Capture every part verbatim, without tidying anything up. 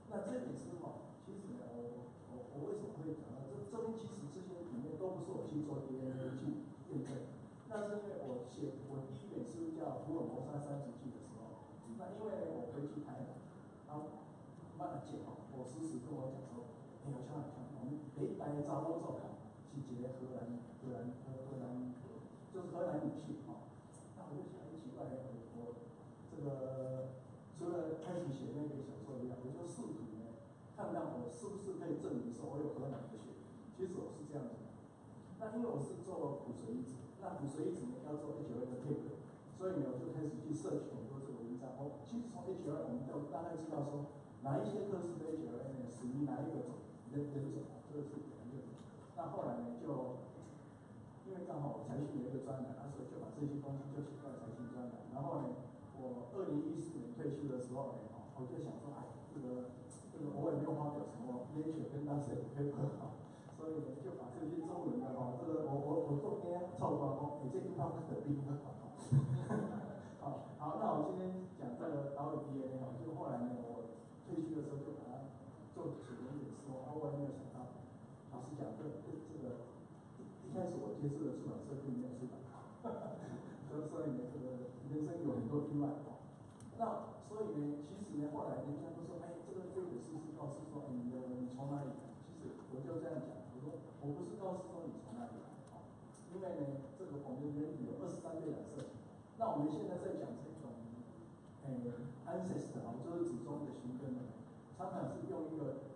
那这本书哈，其实呢，我我我为什么会讲到这这边？其实这些里面都不是我去做 D N A 去验证，那是因为我写我第一本书叫《福尔摩沙三十记》的时候，那因为我回去台南，然后慢慢讲哦，我时时跟我讲说，哎、欸，我想想，我们北台的招工做哦，是一个荷兰荷兰荷荷兰，就是荷兰女性哦，那我就想很奇怪，我我这个。除了开始写那个小说以外，我就试图呢，看看我是不是可以证明说我有荷兰的血。其实我是这样子的。那因为我是做骨髓移植，那骨髓移植呢要做 H L A 的配对，所以呢我就开始去摄取很多这个文章。哦，其实从 H L A 我们就大概知道说哪一些科室的 H L A 呢属于哪一个种人人种，这个是研究的。那后来呢就因为刚好我财讯有一个专栏，那时候就把这些东西就写在财讯专栏，然后呢。我二零一四年退休的时候呢，我就想说，哎，这个这个我也没有发表什么 Nature 跟 Lancet 的 paper 哈，所以呢就把这些中文的哈，这个我我我做边凑光哦，哎，这一套可比很好。好，好，那我今天讲这个导演 D N A 哈，就后来呢，我退休的时候就把它做写了一本书，啊，我也没有想到，老实讲，这这这个一开始我接触的出版社并没有出版。所以呢，这个人生有很多意外哦。那所以呢，其实呢，后来人家都说，哎，这个这本书是告诉说，哎，你的你从哪里来？其实我就这样讲，我说我不是告诉说你从哪里来哦，因为呢，这个我们人体有二十三对染色体。那我们现在在讲这种，哎 ，ancestor 啊，就是祖宗的寻根呢，常常是用一个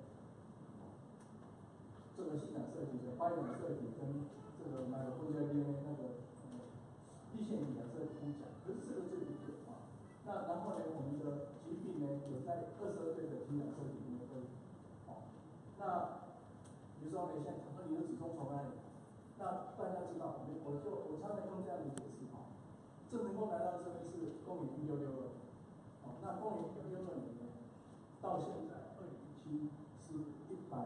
这个性染色体的发染色体跟这个哪个空间 D N A 那个。一线体染色体不讲，可是这个最不对啊。那然后呢，我们的疾病呢有在二十二对的体染色体里面都有。哦，那比如说呢，现在讲说你的子宫从哪里来？那大家知道，我们我就我常常用这样的解释哈，郑成功来到这边是公元一六六二，哦，那公元一六六二年呢，到现在二零一七是一百。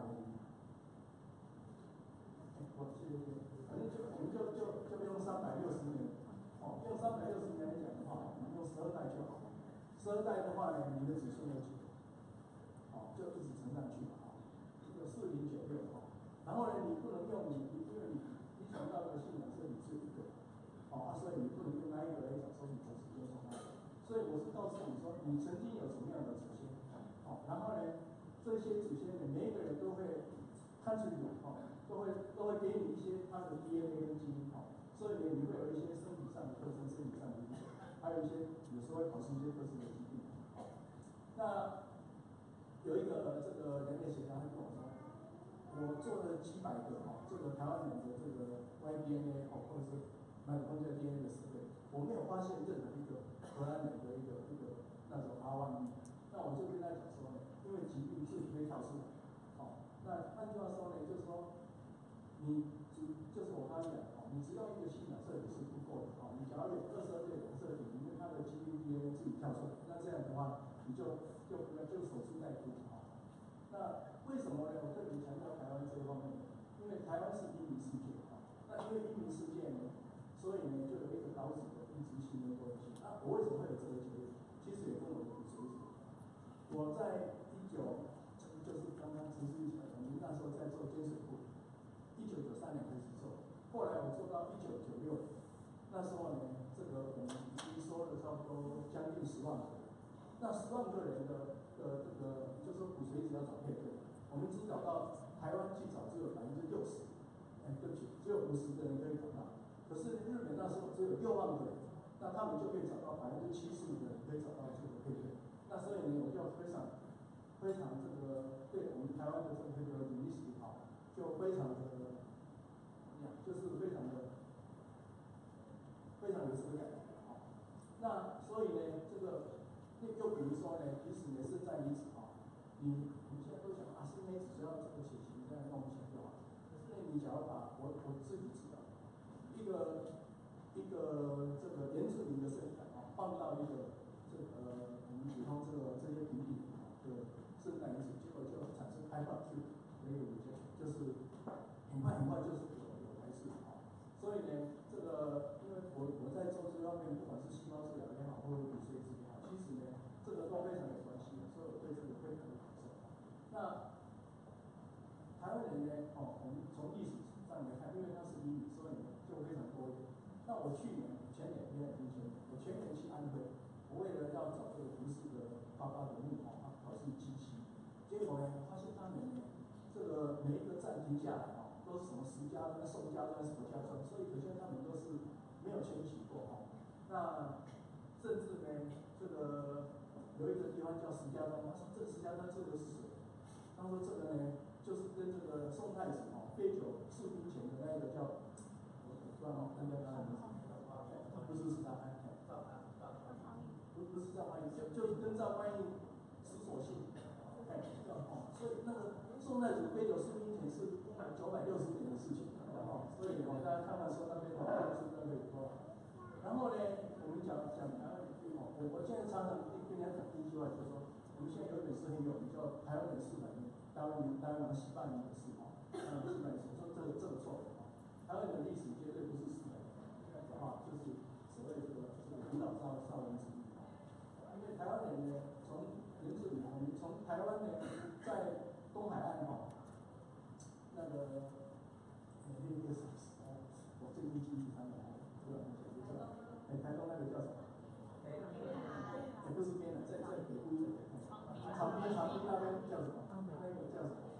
我记得，反正就我们就就就用三百六十年。哦，用三百六十年来讲的话，我们用十二代就好。十二代的话呢，你的子孙有几个？哦，就一直乘上去嘛，哦，这个四零九六哦。然后呢，你不能用你，因为你你讲到的性染色体是一个，哦，啊，所以你不能用那一个来讲说你的子孙从哪里。所以我是告诉你说，你曾经有什么样的祖先，哦，然后呢，这些祖先呢，每一个人都会看出你，哦，都会都会给你一些他的 D N A 跟基因，哦。所以呢，你会有一些身体上的特征，身体上的疾病，还有一些有时候会跑出一些特殊的疾病。那有一个这个人类学家，他跟我说，我做了几百个哈，这个台湾人的这个 Y D N A 哦，或者是麦克风的 D N A 的设备，我没有发现任何一个荷兰人的一个一个那种 R 一 B。那我就跟他讲说呢，因为疾病是可以跳出来，好，那换句话说呢，就是说。你只就是我刚刚讲哦，你只要一个性染色体是不够的哦，你假如有二十二对染色体，里面它的基因 D N A 自己跳出来，那这样的话，你就就不要就守株待兔啊。那为什么呢？我特别强调台湾这一方面，因为台湾是移民世界啊。那因为移民世界呢，所以呢就有一个岛屿的移植性跟多样性。那我为什么会有这个结论？其实也跟我的骨髓有关。我在一九就是刚刚陈思义讲的，我们那时候在做监水库。一九九三年开始做，后来我做到一九九六年，那时候呢，这个我们已经收了差不多将近十万个人。那十万个人的的这个，就是说骨髓只要找配对，我们只找到台湾去找只有百分之六十，哎，对不起，只有五十个人可以找到。可是日本那时候只有六万个人，那他们就可以找到百分之七十五的人可以找到这个配对。那所以呢，我就非常非常这个对我们台湾的这个这个历史好。就非常的，就是非常的，非常有质感啊。那所以呢，这个又又比如说呢，即使也是在离子啊，你我们现在都想啊，是因为只要这个血型这样弄起来就好。可是呢，你想要把我我自己知道，一个一个这个原住民的生产啊，放到一个这个我们普通这个这些平底的生产因子，结果就产生开放去。没有有些就是很快很快就是有有来自啊，所以呢，这个因为我我在做这方面，不管是细胞治疗也好，或者骨髓治疗也好，其实呢，这个都非常有关系的，所以我对这个非常的感受。 那我去年、前年也很年轻，我前年去安徽，我为了要找这个胡适的发发的木哦，考试机器，结果呢，发现他们呢，这个每一个站停下来哦，都是什么十家砖、宋家砖、什么家砖，所以可见他们都是没有迁徙过哦。那甚至呢，这个有一个地方叫石家庄，他说这石家庄这个是谁？他说这个呢，就是跟这个宋太子哦，杯酒释兵前的那个叫，我不知道哦，那叫他什么？他不是是他安，不不是赵匡胤，就就是跟赵匡胤失所信，哎，叫哦，所以那个宋太子杯酒释兵前是九百六十年的事情，哦，所以哦，大家看到说那边的是那个有多少？然后呢，我们讲讲台湾哦，我我现在常常跟人家讲第一句话就是说，我们现在有一本诗很有名，叫台湾人四百年，台湾人台湾人西半年的事哦，台湾人西半年事，说这个这个错的哦，台湾的历史绝对不是四百年，啊，就是所谓这个这个古老少少人之地哦，因为台湾人呢，从原住民，我们从台湾呢，在东海岸哦，那个那个那个什么，我最近记忆他们哦，这个这个。哎，台东那个叫什么？哎，也不是边的，在在北部一点。长滨长滨那边叫什么？那个叫什么？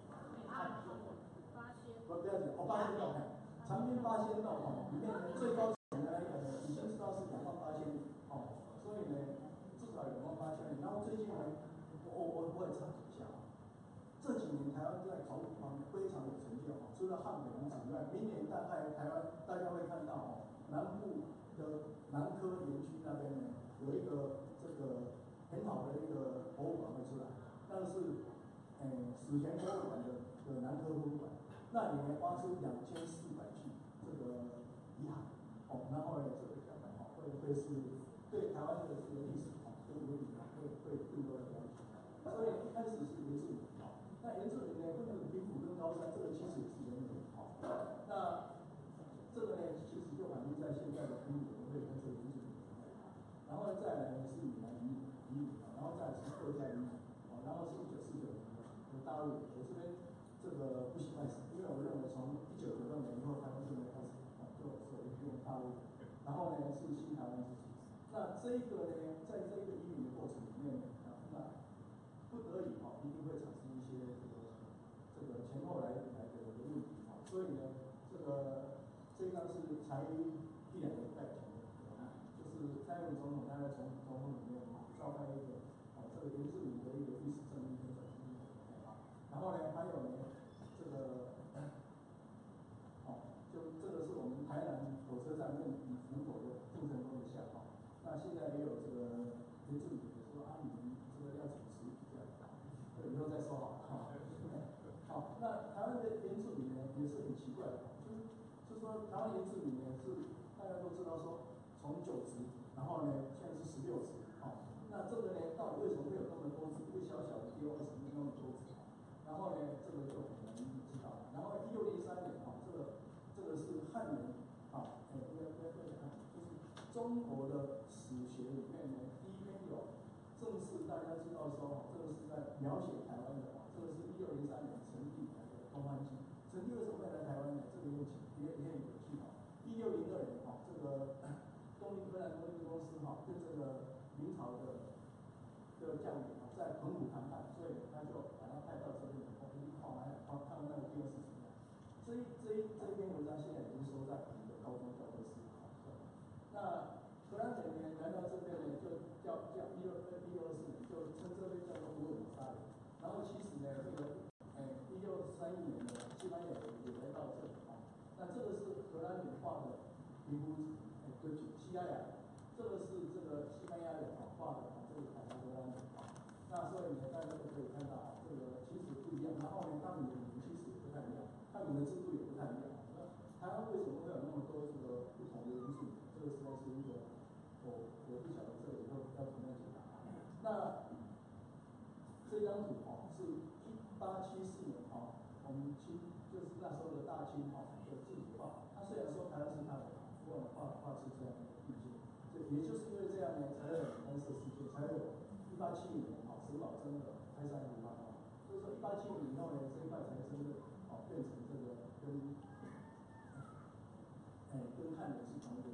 不不要讲，哦，八仙洞，哎，长滨八仙洞哦，里面呢最高层的那个呢，以前知道是两万八千里哦，所以呢至少有两万八千里。然后最近呢，我我我也插一下啊，这几年台湾在考古方面非常有成就哦，除了汉北遗址以外，明年大概台湾大家会看到哦，南部的南科园区那边呢，有一个这个很好的一个博物馆会出来，那个是诶史前博物馆的的南科博物馆，那里面挖出两千四百具这个遗骸，哦，然后呢这个将来哦会会是对台湾的这个历史哦跟文明啊会会更多的了解，所以一开始是原住民哦，那原住民呢跟这个平埔跟高山这个其实也是人民哦，那。这个呢，其实就反映在现在的平埔文会跟这个原住民文会，然后再来呢是闽南语语语，然后再是客家语，哦，然后是一九四九年的大陆，我这边这个不喜欢死，因为我认为从一九九六年以后，台湾就没开始哦，就所谓变大陆，然后呢是新台湾时期，那这一个呢，在这个移民的过程里面呢，啊，那不得已哦，一定会产生一些这个这个前后来来的问题哦，所以呢，这个。这一张是才一两个礼拜前的，就是蔡英文总统他在总总统里面召开一个哦这个原住民的一个历史证明跟转移的，然后呢还有呢这个哦就这个是我们台南火车站跟以福口的郑成功的像哦，那现在也有这个原住民的说啊你们这个要主持这样，这以后再说好哈。好，那台湾的原住民呢也是很奇怪的，就是。就是说，台湾原住民呢是大家都知道说，从九支，然后呢现在是十六支，哦，那这个呢到底为什么会有那么多支？一个小小的地方为什么那么多支？然后呢，这个就很难知道。然后一六零三年，哦，这个这个是汉人，啊，哎，不要不要不要看，就是中国的史学里面呢第一篇有正式大家知道说，哦，这个是在描写台湾的，哦，这个是一六零三年成立的《东方记》。成立为什么会来台湾呢？这个也也也很有趣哈。一六零二年哈，这个东印荷兰东印公司哈跟这个明朝的的将领啊在澎湖谈判，所以他就把他派到这边，我们一看来看看那个地方是什么样。这一这一这一篇文章现在已经收在我们的高中教科书哈。那荷兰人呢来到这边呢，就叫叫一六一六二四年，就称这边叫做福尔摩沙人。然后其实呢，这个哎一六三一年的西班牙人也来到这里啊。那这个是荷兰人画的皮肤，哎对不起，西班牙人，这个是这个西班牙人啊画的啊，这个凯达格兰人啊。那所以呢，大家都可以看到啊，这个其实不一样。然后呢，他们的语言其实也不太一样，他们的制度也不太一样。那台湾为什么会有那么多这个不同的元素？这个实在是一个我我不晓得这个以后要怎么样解答。那这张图哦是一八七四年哦，我们清就是那时候的大清哦的字体画，它虽然说台湾是它的，不过画画出这样的意境，这也就是因为这样呢，才有蓝色世界，才有一八七五年哦沈葆桢的开山图画哦，所以说一八七五以后呢，这一块才真的哦变成这个跟哎跟汉人是同一个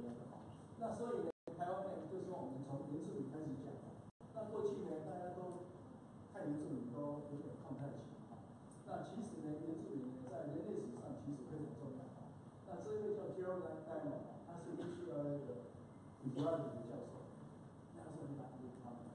那所以呢，台湾呢，就是说我们从原住民开始讲。那过去呢，大家都看原住民都有点看不太起。那其实呢，原住民呢，在人类史上其实非常重要。那这位叫 Gerald Diamond， 他是 U C L A 的 biology 的教授。那时候你打给他们。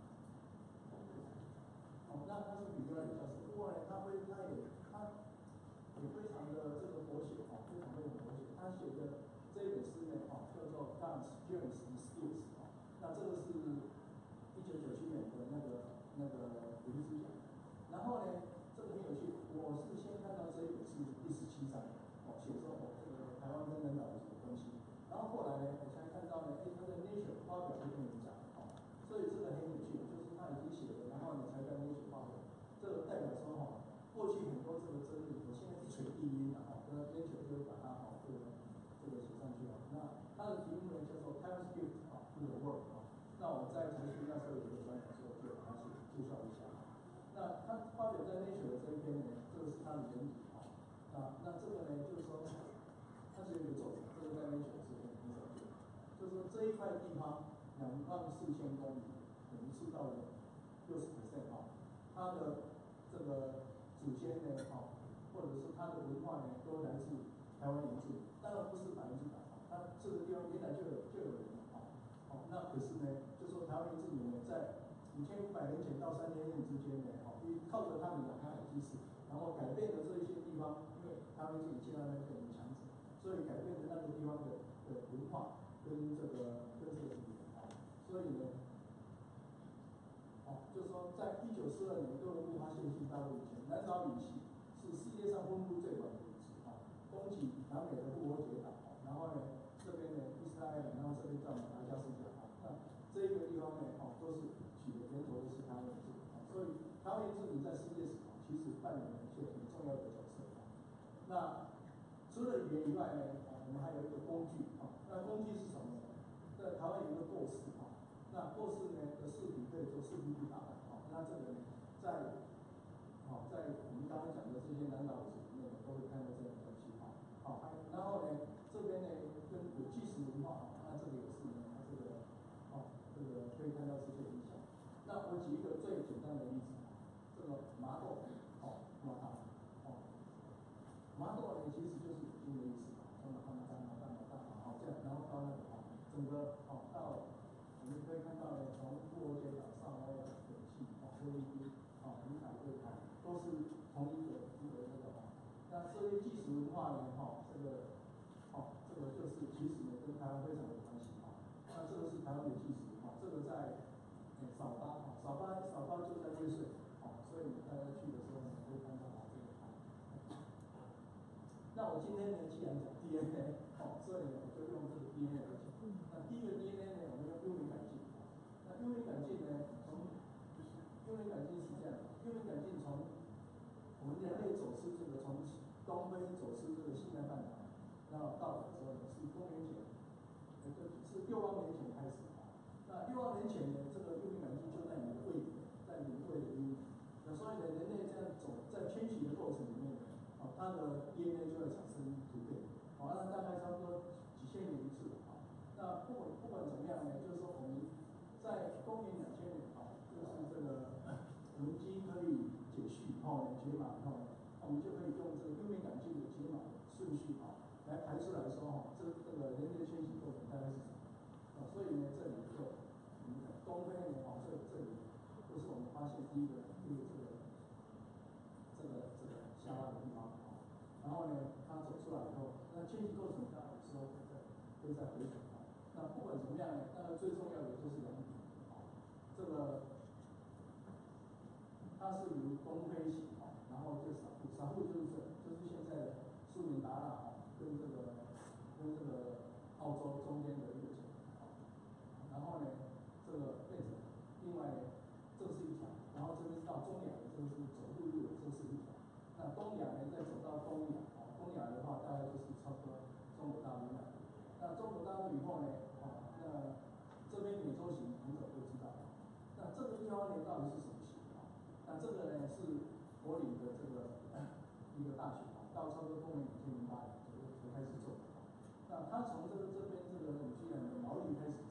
哦，那他是 biology 教授，不过呢，他会，他也他也非常的这个活血啊，非常非常活血。他写的这一本诗呢，啊，叫做 Guns, Germs and Skills 啊。那这个是一九九七年的那个那个普利兹奖。然后呢，这个很有趣，我是先看到这一本是第十七章，哦，写说哦这个台湾跟人岛有什么关系。然后后来呢，我才看到呢，哎，他在 Nature 发表一篇文章，哦，所以这个很有趣，就是他已经写了，然后你才在 Nature 发表，这个代表说哈，过去很多这个争议，我现在是垂地音的哈，那 Nature 就会把它哈这个这个写上去了。那它的题目呢叫做 Times Gift 啊 to the World 啊，那我在财讯那时候有一个专栏，所以我就把它写介绍一下。那他发表在 Nature 的这一篇呢，这个是他的原理啊。那那这个呢，就是说，它是有一个作者，这个在 Nature 是很很少见，就是说这一块地方两万四千公里，等于是到了六十 percent 啊，它的这个祖先呢，啊，或者是它的文化呢，都来自台湾原住民，当然不是百分之百啊，它这个地方原来就有就有人啊，好，那可是呢，就说台湾原住民呢，在五千五百年前到三千年之间呢，哦，因靠着他们两岸海基史，然后改变了这一些地方，因为台湾原住民现在那个很强者，所以改变了那个地方的的文化跟这个跟这个语言啊，所以呢，哦，就是说在一九四二年哥伦布发现新大陆以前，南岛语系是世界上分布最广的语系啊，东起南美的复活节岛，然后呢这边呢伊斯兰，然后这边叫马达加斯加啊，那这一个地方呢，哦，都是取的源头都是台湾原住民啊，所以台湾原住民在世界史啊，其实扮演了一些很重要的角色啊。那除了语言以外呢，啊，我们还有一个工具啊，那工具是什么呢？在台湾有一个构式啊，那构式呢的视频可以做视频图打板啊，那这个呢，在好，在我们刚刚讲的这些南岛史里面都会看到这样的东西啊。好，还然后呢，这边呢跟有纪实文化，那这个也是呢，它这个哦，这个可以看到这些影响。那我举一个最简单的例子，这个麻豆，哦，麻豆，哦，麻豆呢其实就是北京的意思，什么汉江啊、大马大马，好这样，然后到那个哦，整个哦到我们可以看到呢，从复活节岛、上欧亚、北气、哦菲律宾、哦里海、对海，都是同一个一个那个哦。那这些纪实文化呢，哈，这个哦，这个就是其实呢跟台湾非常有关系啊。那这个是台湾的纪实文化，这个在诶扫巴啊，扫巴扫巴就在瑞穗，哦，所以大家去的时候呢可以看到啊这个啊。那我今天呢，既然讲 D N A， 哦，所以呢我就用这个 D N A 来讲。那第一个 D N A 呢，我们用幽冥感镜啊。那幽冥感镜呢，从幽冥感镜是这样的，幽冥感镜从我们人类走私这个从东非走私这个西南半岛，然后到的时候呢是公元前，呃，是六万年前开始啊。那六万年前呢，这个幽冥感镜就在你的胃里面，在你的胃的幽冥。那所以呢，人类这样走在迁徙的过程里面呢，哦，它的 D N A 就会产生突变，哦，那大概差不多几千年一次啊。那不管不管怎么样呢，就是说我们在公元两千年啊，就是这个我们基因可以解序哦，解码以后呢，我们就可以用这个幽冥感镜的解码的顺序啊，来排出来说哈，这这个人类迁徙过程大概是什么啊？所以呢，这里就我们讲东非呢，哦，这这里就是我们发现第一个第一个这个这个这个下拉的地方啊。然后呢，它走出来以后，那迁徙过程当然有时候会在会在回转啊。那不管怎么样呢，当然最重要的就是两点啊，这个它是由东非型啊，然后就撒户，撒户就是这就是现在的苏门答腊啊，跟这个跟这个澳洲中间的一个角啊。然后呢，这个变成另外呢，这是一条，然后这边到中亚的这个是走陆路的，这是一条。那东亚呢，再走到东亚啊，东亚的话大概就是差不多中国大陆那里。那中国大陆以后呢，哦，那这边美洲型很早就知道了。那这个地方呢，到底是什么型啊？那这个呢是柏林的这个一个大学啊，到差不多公元两千零八年左右才开始做的。那他从这个这边这个纽西兰的毛利开始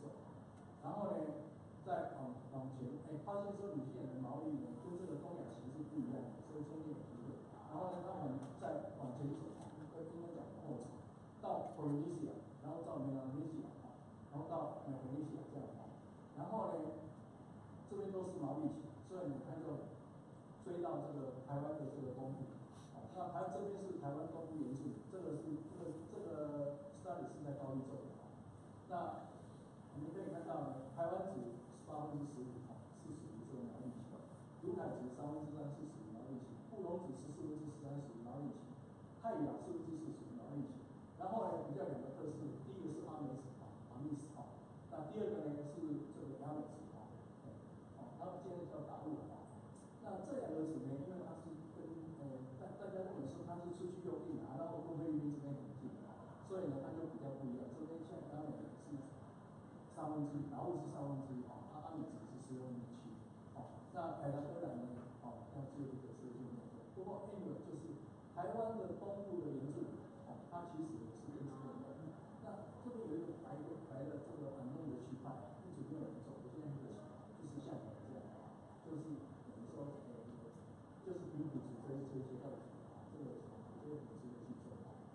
后呢，再往往前，哎，发现说女性的毛利呢跟这个东亚型是不一样的，所以中间有一个，然后呢，他们再往前走，跟应该讲后走，到 Polynesia， 然后到 Melanesia， 然后到 Melanesia 这样，然后呢，这边都是毛利型，所以呢，他就追到这个台湾的这个东部。那台这边是台湾东部原住民，这个是这个这个 study 是在高丽州的。那我们可以看到呢，台湾族八分之十五是属于这个苗栗型，卢凯族三分之三是属于苗栗型，布农族十四分之十三属于苗栗型，泰雅四分之四属于苗栗型。然后呢，比较两个特色，第一个是阿美族阿密斯哈，那第二个呢是这个雅美族哈，哦，他们现在叫大陆哈。那这两个族呢，因为它是跟呃大大家认为说它是出去用印啊，然后跟菲律宾这边很近，所以呢它就比较不一样。这边像阿美是三分之一，然后是三分之一哦，阿阿美族是四分之七，哦，那凯达格兰呢，哦，那只有一个是就那个。不过 anyway 就是台湾的东部的原住民，哦，它其实也是跟这个一样。那这边有一个白的白的这个反动的区块，一直没有人走，我现在很可惜，就是像我这样，就是。说呃，就是平埔族这这些二族啊，这个我觉得很值得去做。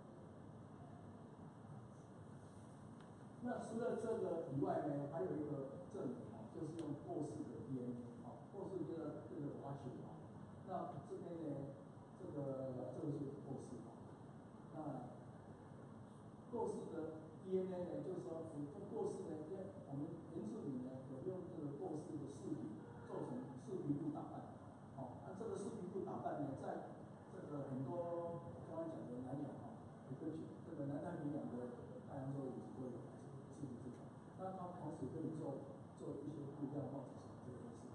那除了这个以外呢，还有一个证明啊，就是用过世的 D N A 啊，过世这个这个挖掘啊。那这边呢，这个这个就是过世啊。那过世的 D N A 呢，就是说，这过世呢，因为我们原住民呢有用这个过世的饰品做成饰皮布打扮。哦，那这个饰皮布打扮呢，在这个很多刚刚讲的南洋啊，有个这个南太平洋的太阳洲以及都有饰皮这种。那它同时可以做做一些布料帽子什么这个都是。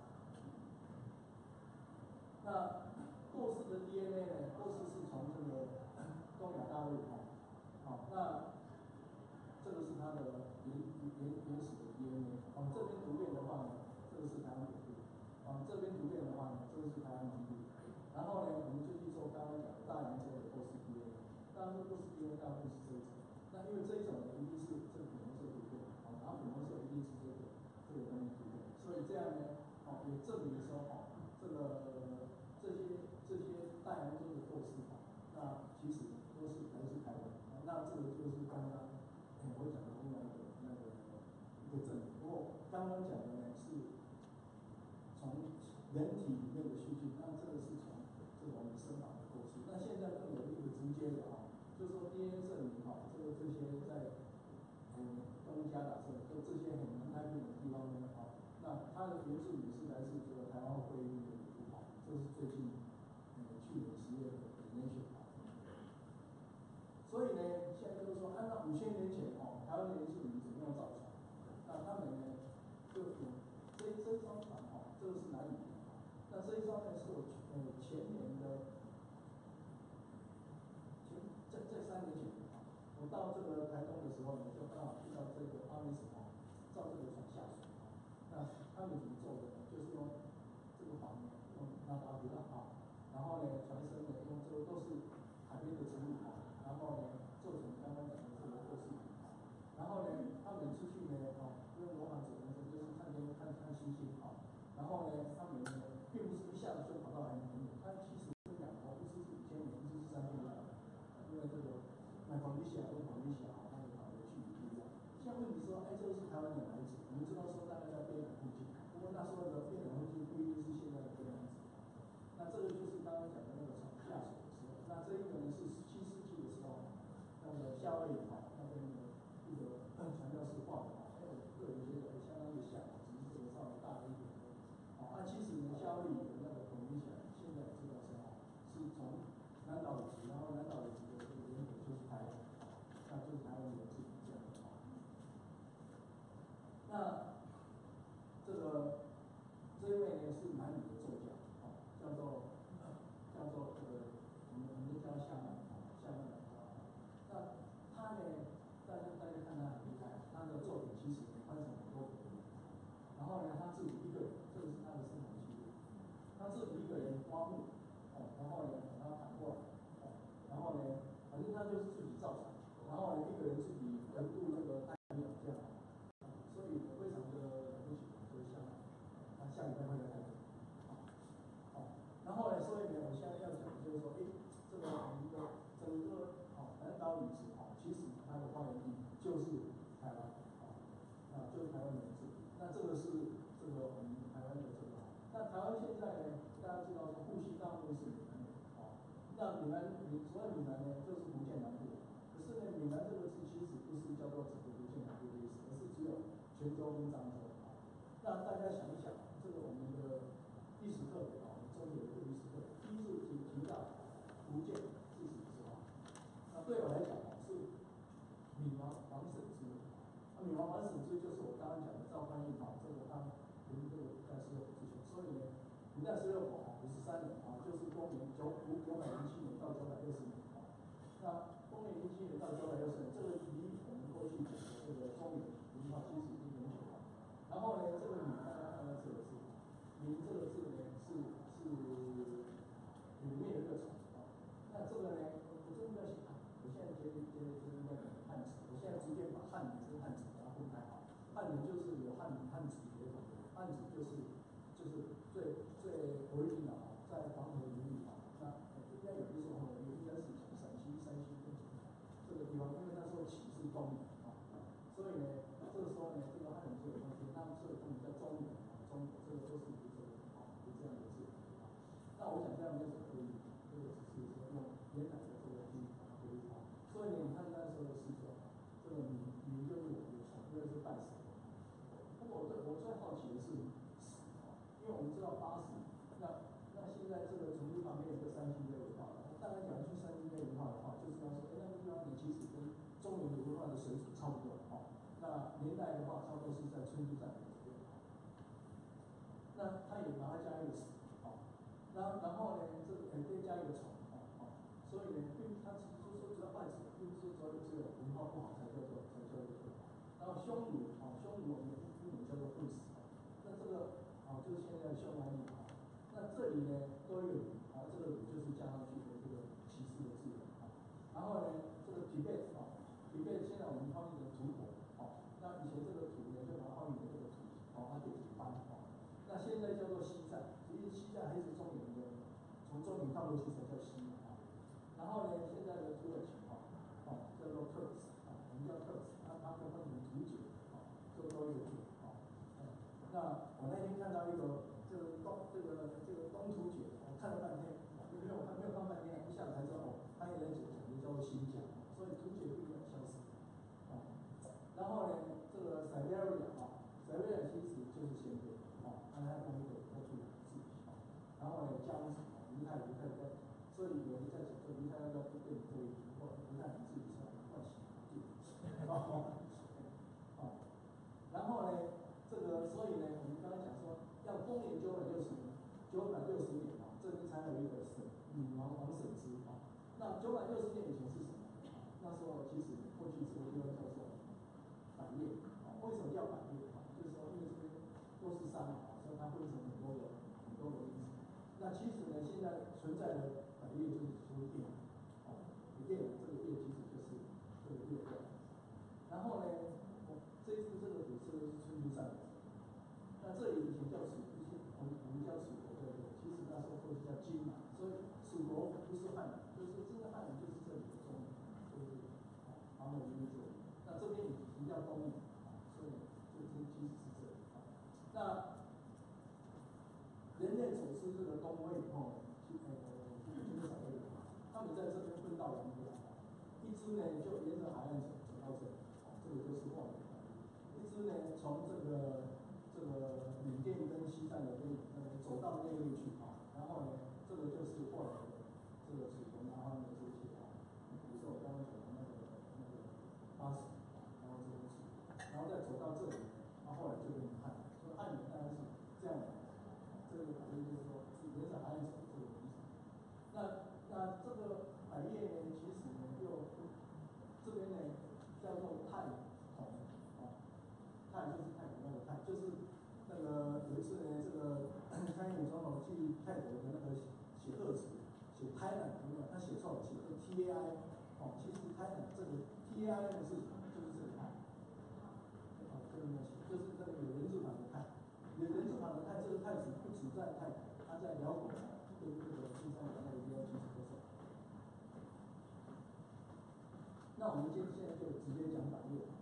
那过世的 D N A 呢，过世是从这个东亚大陆啊，好，那这个是它的原原原始的 D N A。往这边图片的话呢，这个是台湾北部。往这边图片的话呢，这个是台湾南部。然后呢，我们就去做刚刚讲的大洋洲的波斯 D N A。当然，这波斯 D N A 大部分是这一种。那因为这一种呢，一定是这个粉红色图片，好，然后粉红色一定是这个这个东西图片。所以这样呢，哦，也证明说，哦，这个这些这些大洋洲的波斯啊，那其实都是来自台湾。那这个就是刚刚哎我讲的另外一个那个一个证明。不过刚刚讲的呢是。从人体里面的细菌，那这个是从这个我们生长的过去。那现在更有一个直接的啊，就是说 D N A 证明哈，这个这些在嗯东加打这就这些很南太平洋的地方呢啊，那它的原住民是来自这个台湾或菲律宾的土著啊，这是最近嗯去年十月的研究啊。所以呢，现在就是说，按照五千年前哦，台湾的原住民怎么样造船？那他们呢就有这这一艘船哦。这个是哪里？那这一双呢是我呃前年的前在在三年前啊，我到这个台东的时候呢，就刚好遇到这个阿美族啊，造这个船下水啊。那他们怎么做的呢？就是用这个帆呢，用拉达比拉啊，然后呢船身呢用这个都是海边的植物啊，然后呢做成刚刚讲的这个构饰品啊。然后呢，他们出去呢啊，用罗马指南针就是看天看看星星啊。然后呢，他们呢，并不是一下子就跑到海里面，他其实分两头，一只是五千米，一只是三千米。因为这个买房地产跟房地产啊，他们跑的距离不一样。现在问题说，哎，这个是台湾的哪一组？我们知道说大概在汴梁附近，不过那时候的汴梁附近不一定是现在的汴梁组。那这个就是刚刚讲的那个船下水的时候，那这一个呢是十七世纪的时候，那个夏威夷哈，那边的一个传教士画的哈，还有个人觉得相当的像，只是这个稍微大了一点。哦，那其实呢，夏威夷的那个统一起来，现在也知道是哦，是从南岛语族，然后南岛语族的这个人口就是台湾，那就是台湾原住民这样的哦。那这个这一位呢是男女的作家，哦，叫做叫做这个我们我们就叫夏曼啊，夏曼啊。那他呢，大家大家看他很厉害，他的作品其实也翻成很多本。然后呢，他自己一个人，这个是他的生活记录。他自己一个人刮木，哦，然后呢把它砍过来，哦，然后呢，反正他就是自己造船，然后呢一个人自己横渡这个太平洋这样，所以非常的非就是台湾，啊，啊，就是台湾的字。那这个是这个我们台湾的这个。那台湾现在呢，大家知道说户籍大部分是闽南人，啊，那闽南闽所谓闽南呢，就是福建南部。可是呢，闽南这个字其实不是叫做整个福建南部的意思，而是只有泉州跟漳州。啊，那大家想一想，这个我们的历史课本啊，我们中有一个历史课本，第一次提提到福建是什么时候？那对我来讲啊，是闽王王审知。那闽王王审知就是我刚刚讲的赵匡胤啊，这个他跟这个古代十六国之兄，所以呢，古代十六国啊，五十三年啊，就是公元九五九百零七年到九百六十年啊。那公元零七年到九百六十年，这个离我们过去讲的这个中原文化其实已经很久了。然后呢，这个闽大家看到这个字，闽这个字呢是是里面有一个虫啊。那这个呢，我真的要写汉，我现在接接接应该讲汉字，我现在直接把汉语跟汉字把它分开好。汉语就是有汉汉字血统，汉字就是就是最最 original 啊，在黄河流域啊，那应该有的时候呢，应该是从陕西山西这个地方，因为那时候起是东南啊，所以呢，这个时候呢，这个汉语就有东西，那所以他们叫中原啊，中原这个都是一个啊，就这样的字啊。那我想这样就是可以，这个只是说用原来的这个音啊可以啊。所以呢，你看那时候的诗作，这个闽闽就是我们的传，因为是拜神。不过我最我最好奇的是史啊，因为我们知道八十，那那现在这个成都旁边有个三星堆文化，大概讲去三星堆文化的话，就是要说，哎，那个地方呢其实跟中原的文化的水准差不多啊。那年代的话，差不多是在春秋战国左右啊。那他也把它加一个史啊，然然后呢，这个哎再加一个虫啊啊，所以呢，并他其实就说只要拜神，并不是说只有文化不好才叫做才叫做不好。然后匈奴啊，匈奴我们英文叫做不死啊，那这个啊就是现在的匈牙利啊。那这里呢都有鲁啊，这个鲁就是加上去的这个骑士的字啊。然后呢，这个提贝啊，提贝现在我们翻译成吐火啊，那以前这个土呢就把它翻译成这个土啊，它给土班啊。那现在叫做西藏，其实西藏还是中原的，从中原到过去才叫西啊。然后呢，现在的土耳其啊，啊叫做 Turks 啊，我们叫 Turks， 那它就翻成土厥啊，这个都有解啊。那我那天看到一个这个东这个这个东土厥，我看了半天，因为我看没有看半天，一下子才知道哦，他也在讲讲的叫做新疆，所以土厥并没有消失啊。然后呢，这个 Siberia 啊 ，Siberia 其实就是鲜卑啊，它还用一个过去的字啊。然后呢，姜子啊，犹太犹太在，所以有人在讲说犹太要不要变成这一或犹太人自己是换血啊。啊，然后呢，这个所以呢，我们刚才讲说，要公元九百六十年，九百六十年啊，这边才有一个省闽王王审知啊。那九百六十年以前是什么？那时候其实过去这个地方叫做百业啊。为什么叫百业啊？就是说，因为这边都是山嘛，所以它分成很多个很多个意思。那其实呢，现在存在的百业就是说业啊，业这个业其实就是这个业段。然后呢，这一次这个古诗是春秋战国，那这里以前叫楚国，我们我们叫楚国对不对？其实那时候过去叫金嘛，所以楚国不是汉语，就是真的汉语就是这里的中原，就是啊，黄河流域这里。那这边也也叫东原啊，所以就这其实是这里啊。那人类走出这个东魏以后呢，去呃就是少数人，他们在这边分道扬镳啊，一支呢就沿着海岸走走到这里。这个就是外围海域，一支呢从这个这个缅甸跟西藏的边呃走到内陆去啊，然后呢，这个就是后来的这个楚国南方的这些啊，比如说我刚刚讲的那个那个巴蜀啊，然后这个楚，然后再走到这里，然后后来就变成汉语，所以汉语当然是这样来的。这个反正就是说是沿着海岸走这个意思。那那这个百业呢，其实呢又这边呢。叫做泰统啊，泰就是泰国那个泰，就是那个有一次呢，这个蔡英文总统去泰国的那个写贺词，写台南有没有？他写错了，写成 T A I 哦，其实台南这个 T A I 那个是什么？就是这个泰，啊，这个没有写，就是那个有人字旁的泰，有人字旁的泰，这个泰子不止在泰国，他在辽国跟这个新疆的那个地方其实都是。那我们今天现在就直接讲百业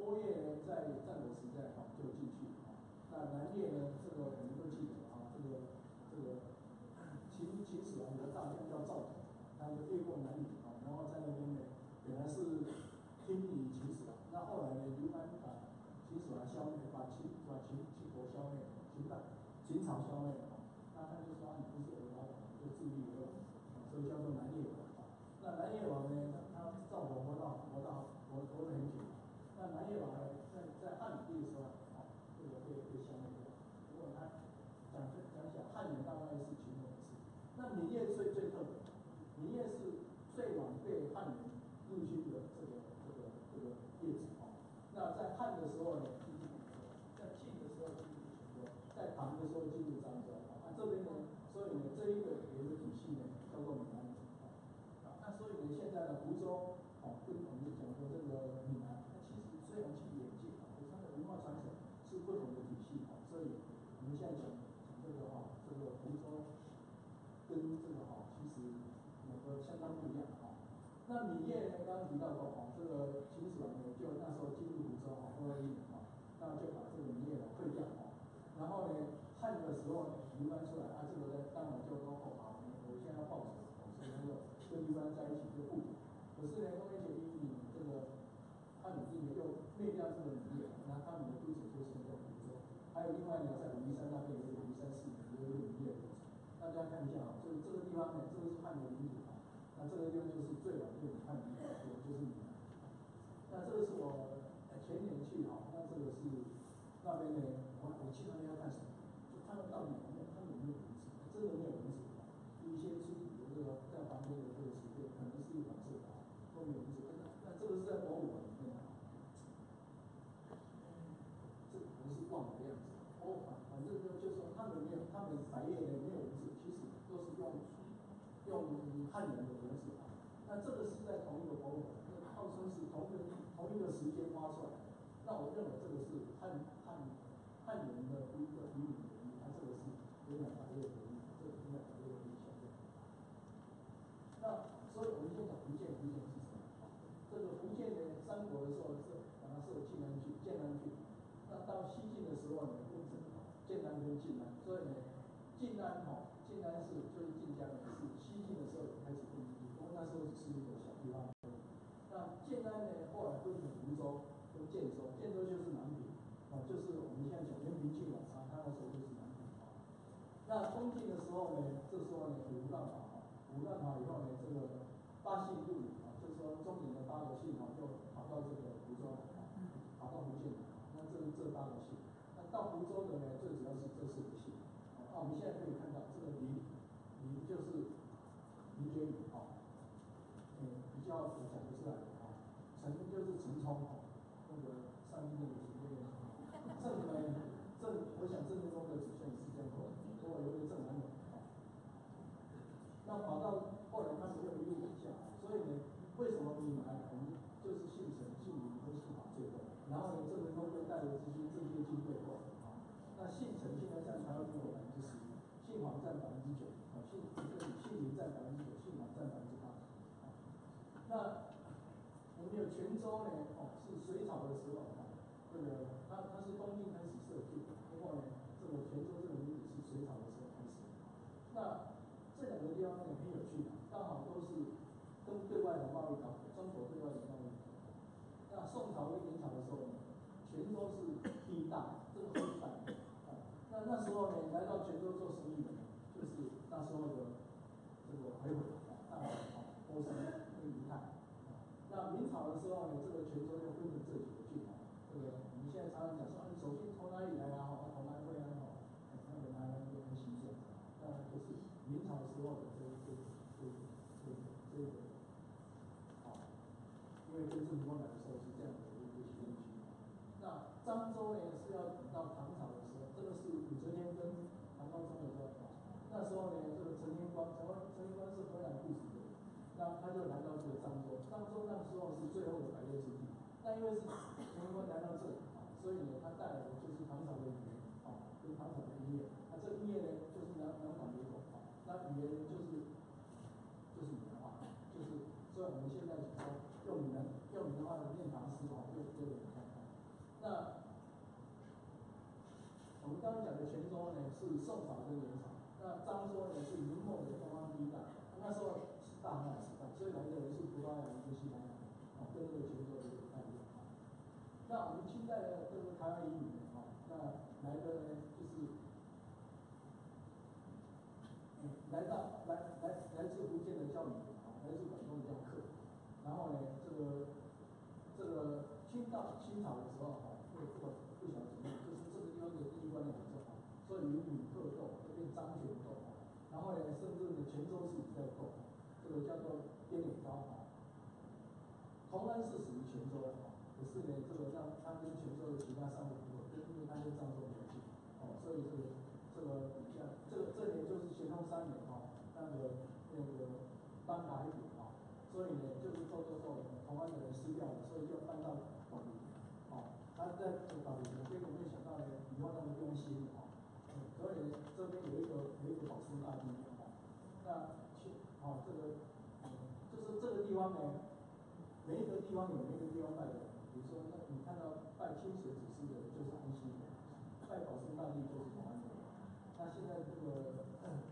波叶呢，在战国时代哈就进去啊。那南叶呢，这个我们都记得啊，这个这个秦秦始皇有个大将叫赵佗，他就越过南岭啊，然后在那边呢，本来是听命于秦始皇，那后来呢，刘邦把秦始皇消灭，把秦把秦秦国消灭，秦代秦朝消灭了啊。那他就说啊，你不是我老板，就自立为王，所以叫做南叶王啊。那南叶王呢，他赵佗活到活到活活得很久。那南叶王呢，在在汉武帝的时候，啊，这个被被消灭掉。不过他讲讲起来，汉人大概是秦国的事。那闽叶最最特别，闽叶是最晚被汉人入侵的这个这个这个叶子啊。那在汉的时候呢，进入闽州；在晋的时候进入秦州；在唐的时候进入漳州。啊，这边呢，所以呢，这一个语言的体系呢，叫做闽南语啊。那所以呢，现在的湖州，哦，跟我们讲说这个闽南，它其实虽然距远近啊，可是它的文化传承是不同的体系啊。所以我们现在讲讲这个哈，这个湖州跟这个哈，其实两个相当不一样啊。那闽叶呢，刚刚提到过哈，这个秦始皇呢，就那时候进入湖州哈，二二一年哈，那就把这个闽叶呢退掉哈。然后呢，汉的时候呢，刘邦出来啊，这个呢，当然就说哦好，我现在要报仇，所以他就跟刘邦在一起就互补。可是呢，公元前一一年这个汉武帝呢又灭掉这个闽叶，那他们的都城就现在湖州。还有另外呢，在武夷山那边有一个武夷山寺，有一个闽叶古城。大家看一下啊，这个这个地方呢，这个是汉的领土啊，那这个地方就是最晚被汉人统治，就是闽南。那这个是我前年去哈，那这个是那边呢，我我去那边要干什么？就看到到底有没有他们有没有文字，真的没有文字啊。一些出土的这个在旁边的这个石碑，可能是仿制的啊，都没有文字。那那这个是在博物馆里面的啊，这可能是忘了的样子。哦，反反正就就说他们没有，他们白叶呢没有文字，其实都是用用汉人的文字啊。那这个是在同一个博物馆，那号称是同一个同一个时间挖出来的。那我认为这个是汉汉汉人的一个遗民的遗，它这个是有点白叶的遗，这个有点白叶的遗小镇。那所以我们现在讲福建，福建是什么？这个福建呢，三国的时候是把它设晋安郡，建安郡。那到西晋的时候呢，变成建安跟晋安，所以呢，晋安哈，晋安市就是晋江的市。西晋的时候也开始定居，不过那时候只是一个小地方。那建安呢，后来分成湖州跟建州，建州就是南平，哦，就是我们现在讲延平郡啊，它那时候就是南平啊。那东晋的时候呢，这时候呢，武乱法啊，武乱法以后呢，这个八姓入伍啊，就是说中原的八个姓啊，就跑到这个湖州来啊，跑到福建来。那这这八个姓，那到湖州的呢，最主要是这四个姓。啊，我们现在可以看到这个林，林就是林觉民啊，嗯，比较我讲不出来的啊。陈就是陈冲啊，那个上面那个陈那个郑呢，郑，我想郑成功的子孙也是这样过的，不过有一个郑南榕啊。那跑到后来他们又一路往下，所以呢，为什么闽南我们就是姓陈、姓林跟姓马最多？然后呢，郑成功就带着这些这些军队过来啊。那姓陈现在占台湾人口百分之十，姓黄占百分之九，啊，姓这里姓林占百分之九，姓黄占百分之八。啊，那我们有泉州呢，哦，是隋朝的时候啊，这个它它是东晋开始设郡，不过呢，这个泉州这个名字是隋朝的时候开始的。那这两个地方呢很有趣的，刚好都是跟对外的贸易港口，中国对外的贸易港口。那宋朝跟明朝的时候呢，泉州是第一大，这个很大啊。那那时候呢，来到泉州做生意的呢，就是那时候的这个回回啊，大王啊，波斯跟余泰。那明朝的时候呢，这个泉州就分成这几个郡啊。这个我们现在常常讲说，啊，你手机从哪里来啊？哦，从南汇啊，哦，那个南南边西线，那就是明朝时候的这这这这这个啊，因为跟郑成功来的时候是这样的一个行政区。那漳州呢是要等到唐朝的时候，这个是武则天跟唐高宗的时候啊。那时候呢，这个陈天官，陈陈天官是荷兰故事的。那他就来到这个漳州，漳州那时候是最后的百业之地。那因为是陈天官来到这里啊，所以呢，他带来的就是唐朝的语言啊，跟唐朝的音乐。那这音乐呢，就是南南港流口啊，那语言呢就是就是闽南话，就是所以我们现在讲说用闽南用闽南话的念唐诗啊，就就有看看。 们刚刚讲的泉州呢是宋朝跟元朝，那漳州呢是明末的东方第一代，那时候是大航海时代，所以来的人是葡萄牙人跟西班牙人，哦，跟这个泉州的不太一样。那我们清代的这个台湾移民呢，哦，那来的呢就是，嗯，来到来来来自福建的叫李，啊，来自广东的叫客，然后呢，这个这个清到清朝的时候，哈，不不不晓得怎么样，就是这个地方的地理观念很重要，所以云米克斗就变漳泉斗，然后呢，甚至呢泉州市也在斗，这个叫做滇缅高，哈。同安是属于泉州的，可是呢，这个让它跟泉州的其他商人不合，就是因为它跟漳州比较近，哦，所以这个这个底下这个这年就是乾隆三年，哈，那个那个搬海捕，哈，所以呢，就是斗斗斗，同安的人失掉了，所以就搬到广陵，哦，他在这个广陵，结果没有想到呢，以后那个地方兴，哦，所以呢，这边有一个有一个保生大帝，哦，那去，哦，这个，嗯，就是这个地方呢。每一个地方有每一个地方拜的，比如说，那你看到拜清水祖师的，就是安溪的；拜保生大帝就是同安的。那现在这个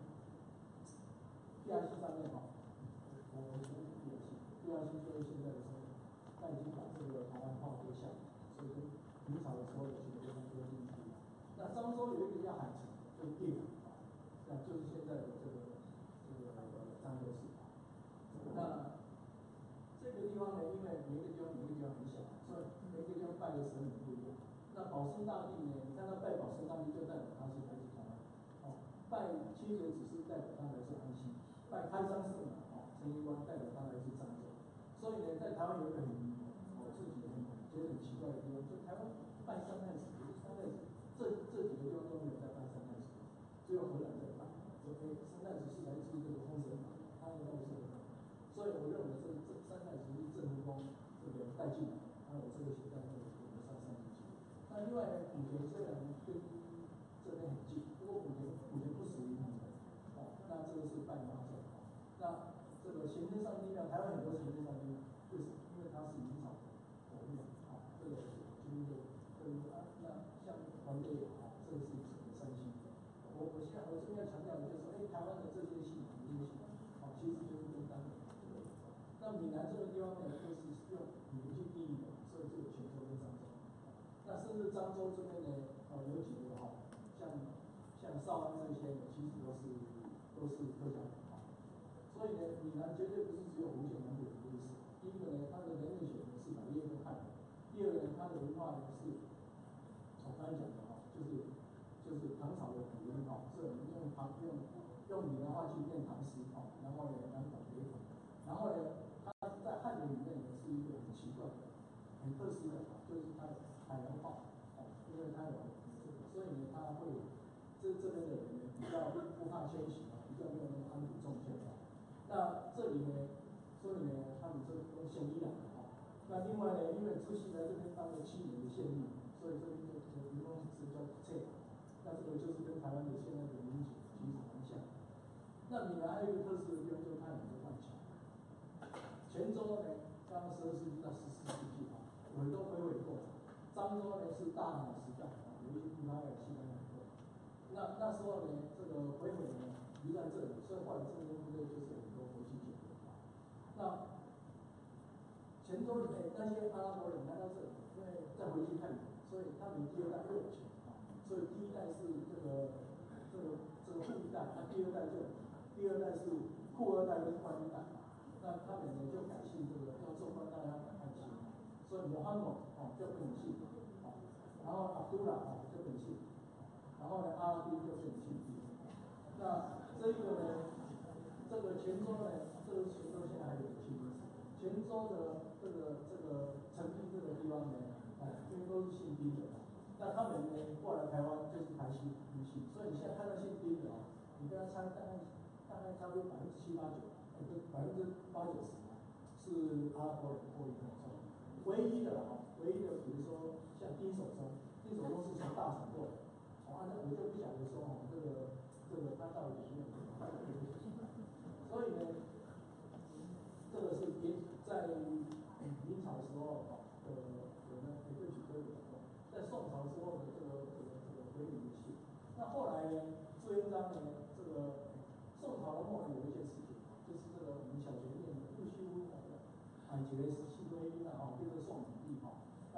地下溪上面哈，我我说地下溪，地下溪就是现在的时候，他已经把这个台湾划割下来，所以跟明朝的时候的全部都进去。那漳州有一个叫海城，就是地港啊，那就是现在的这个这个漳州市。那这个地方呢，因为每个地方每个地方很小，所以每个地方拜的神明不一样。那保生大帝呢，你看到拜保生大帝就代表他是来自台湾，哦，拜清水祖师代表他来自安溪，拜开山圣母，哦，陈一官代表他来自漳州。所以呢，在台湾有一个很我自己很觉得很奇怪的地方，就台湾拜三太子，三太子这这几个地方都没有在拜三太子，只有荷兰在拜。所以三太子是来自这个封神榜，他应该是。所以我认为这这三代其实郑成功这个带进来，还有这个写在那个我们上上面去。那另外呢，莆田虽然跟这边很近，不过莆田莆田不属于莆田，哦，那这个是拜妈祖。那这个玄天上帝庙，台湾很多玄天上帝庙，为什么？因为它是明朝的佛庙，啊，这个就是就跟啊那像黄帝也好，这个是整个山西。我我现在我这边要强调的就是说，哎，台湾的这些系统，这些系统，哦，其实就是跟当地。那闽南这个地方呢，就是用语言去定义的，所以就有泉州跟漳州。那甚至漳州这边呢，呃，有几个哈，像像少安这些呢，其实都是都是客家人哈。所以呢，闽南绝对不是只有胡钱南北的优势。第一个呢，它的人类学呢是百越跟汉人；第二个呢，它的文化呢是，我刚才讲的哈，就是就是唐朝的古文哈，是用唐用用闽南话去念唐诗哈，然后呢，南广北口，然后呢。它在汉语里面呢是一个很奇怪的、很特殊的，就是它的海洋话，哦，因为它有这个，所以呢，它会这这边的人呢比较不怕迁徙啊，比较没有那么安土重迁啊。那这里呢，所以呢，他们这都先依然的啊。那另外呢，因为朱熹来这边当了七年的县令，所以这边就就民风是叫浙。那这个就是跟台湾的现在的民情其实蛮像。那闽南还有一个特殊的地方，就是它有个断桥。泉州呢，刚刚十二世纪到十四世纪啊，有很多回回过。漳州呢是大航海时代啊，有一些葡萄牙、西班牙过。那那时候呢，这个回回呢留在这里，所以后来这边部队就是很多国际结合啊。那泉州呢，那些阿拉伯人来到这里，因为再回去太远，所以他们第二代又有钱啊，所以第一代是这个这个这个富一代，那第二代就第二代是富二代跟官一代。那他们呢就改姓这个，要做官当然要改汉姓，所以穆罕默哦就变成姓，哦，然后阿杜拉哦就变姓，然后呢阿拉丁就变成姓丁。那这个呢，这个泉州呢，这个泉州现在还有个姓氏，泉州的这个这个成滨这个地方呢，哦，因为都是姓丁的，那他们呢过来台湾就是排姓丁姓，所以你现在看到姓丁的哦，你跟他猜大概大概差不多百分之七八九。百分之八九十是阿拉伯人或一个种，唯一的啊，唯一的，比如说像丁守中，丁守中是从大厂过来，哦，那我就不晓得说哦，这个这个他到底有没有他的优势，所以呢，这个是明在明朝时候的有呢，也对许多有在宋朝时候的这个这个这个回民的姓，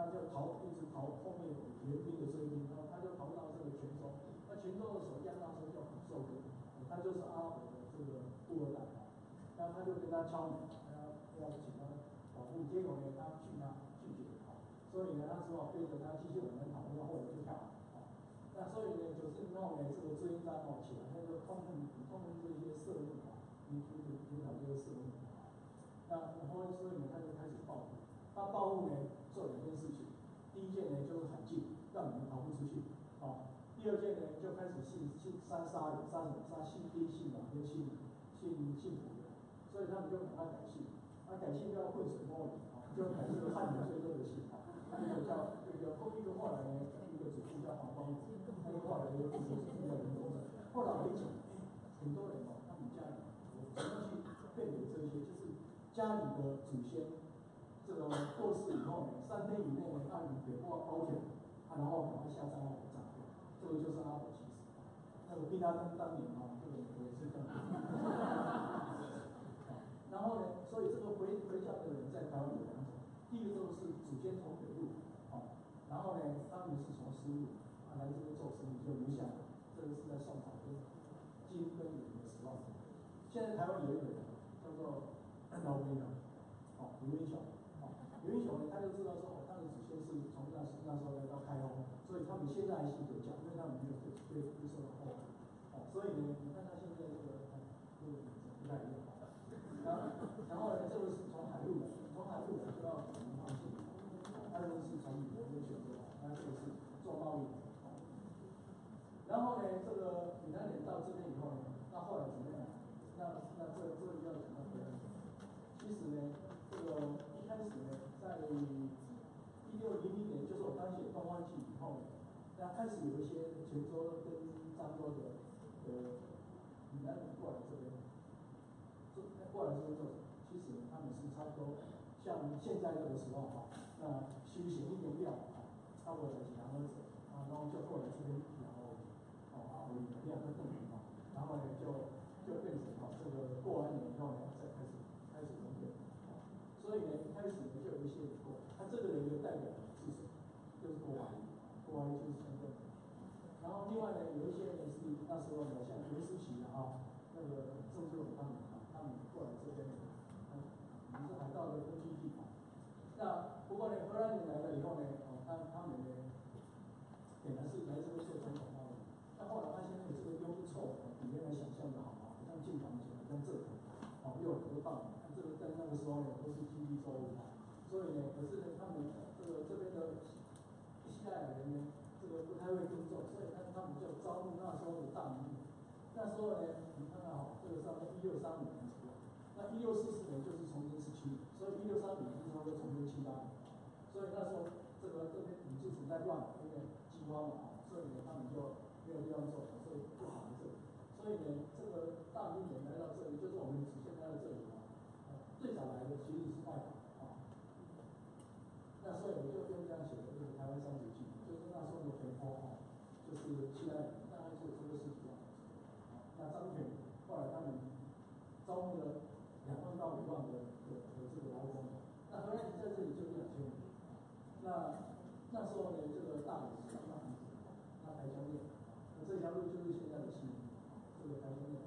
他就逃，一直逃后面援兵的追兵，然后他就逃到这个泉州。那泉州的首相那时候叫孔寿哥，他就是阿伯的这个富二代。然后他就跟他敲门，他要请他保护，结果呢他拒他拒绝啊，所以呢他只好背着他继续往南逃，然后后来就跳啊。那所以呢九四年后呢这个朱元璋哦起来，他就痛恨痛恨这些色目啊，你你你你讲这个色目啊，那然后所以呢他就开始报复，他报复呢做两件事情，第一件呢就是喊禁，让你们逃不出去啊。第二件呢就开始信信杀杀人，杀什么？杀姓丁、姓马跟姓姓姓卜的，所以他们就把他改姓，他改姓叫浑水摸鱼啊，就改这个汉人最热的姓啊。那个叫那个后一个后来呢，一个主父叫黄光武，那个后来又一个主父叫林宗正。后来我一讲，很多人哦，他们家里怎么去辨别这些，就是家里的祖先这个过世以后呢，三天以内呢，按给包包起来，啊，然后把它下葬来葬掉，这个就是阿伯其实。那个毕拉登当年啊，这个也是这样。然后呢，所以这个回回教的人在台湾有两种，第一个就是祖先从北路，啊，然后呢，他们是从丝路啊来这边做生意，就留下来。这个是在宋朝跟金跟元的时候。现在台湾有一个人叫做老威人，哦，刘英雄，哦，刘英雄呢，他就知道说，哦，他的祖先是从那时那时候来到开封，所以他们现在还信回教，因为他们没有被被被受到迫害，哦，所以呢，你看他现在这个这个不太一样。然后，然后呢，这个是从海路来，从海路来就要从南方进，他这个是从闽南跟泉州，那这个是做贸易的。然后呢，这个闽南人到这边以后呢，那后来怎么样？那那这这个就要讲到回来。其实呢，这个一开始呢，在一六零零年，就是我刚写《东方记》以后呢，那开始有一些泉州跟漳州的呃闽南人过来这边，做过来这边做什么？其实他们是差不多像现在这个时候哈，那休闲一点料啊，差不多在养儿子啊，然后就过来这边养鹅。哦，啊，我们两个更明嘛，然后呢就就变成哦，这个过完年以后呢，再开始开始分配，哦，所以呢一开始呢就有一些人过，他这个人的代表是谁？就是郭华义，郭华义就是深圳人，然后另外呢有一些人是那时候呢像刘思齐啊，那个郑志龙他们啊，他们过来这边，嗯，我们是海盗的根据地嘛。那不过呢，荷兰人来了以后呢，哦，他他们呢，本来是来这边做传统贸易。那后来发现呢，这个又不错，比原来想象的好啊，好像进房子，好像这个，哦，又有很多道理。这个在那个时候呢，都是经济作物啊，所以呢，可是呢，他们这个这边的西来尔人呢，这个不太会耕种，所以他他们就招募那时候的大民。那时候呢，你看看哈，这个上面一六三五年出来，那一六四四年就是崇祯十七年，所以一六三五年是差不多崇祯七八年，所以那时候这个这边土质处在乱，因为饥荒嘛啊，所以呢，他们就没有地方做，所以就跑来这里。所以呢，这个大明人来到这里，就是我们祖先来到这里啊，最早来的其实是拜访啊。那所以我就用这样写的这个《台湾三十记》，就是那时候的肥坡啊，就是西来人，大概是这个事情啊。那张权后来他们招募了两万到五万的的的这个劳工，那荷兰人在这里就两千人。那那时候呢，这个大理是那很那台江面，那这条路就是现在的西门，这个台江面。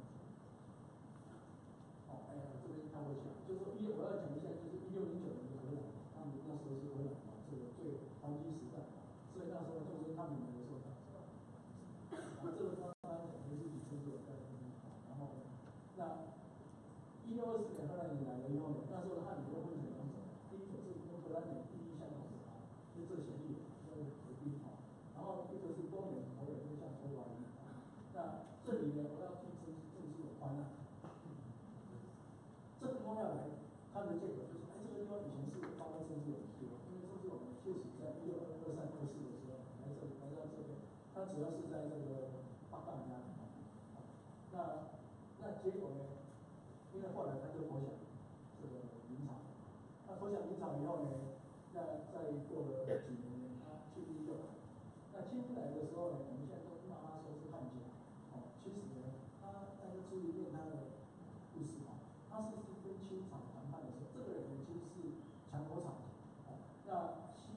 哦，哎呀，这边看过去啊，就是说一我要讲一下，就是一六零九年的荷兰，他们那时候是荷兰啊，这个最黄金时代，所以那时候就是他们来的时候，啊，这个当然讲的是以前所在的地方，然后那一六二四年荷兰人来了以后呢，那时候的汉语都分成两种，第一种是跟荷兰人第一相同的啊，就这协议，那是合并啊，然后一个是多年口语，就像中华语啊，那这里呢，我要提知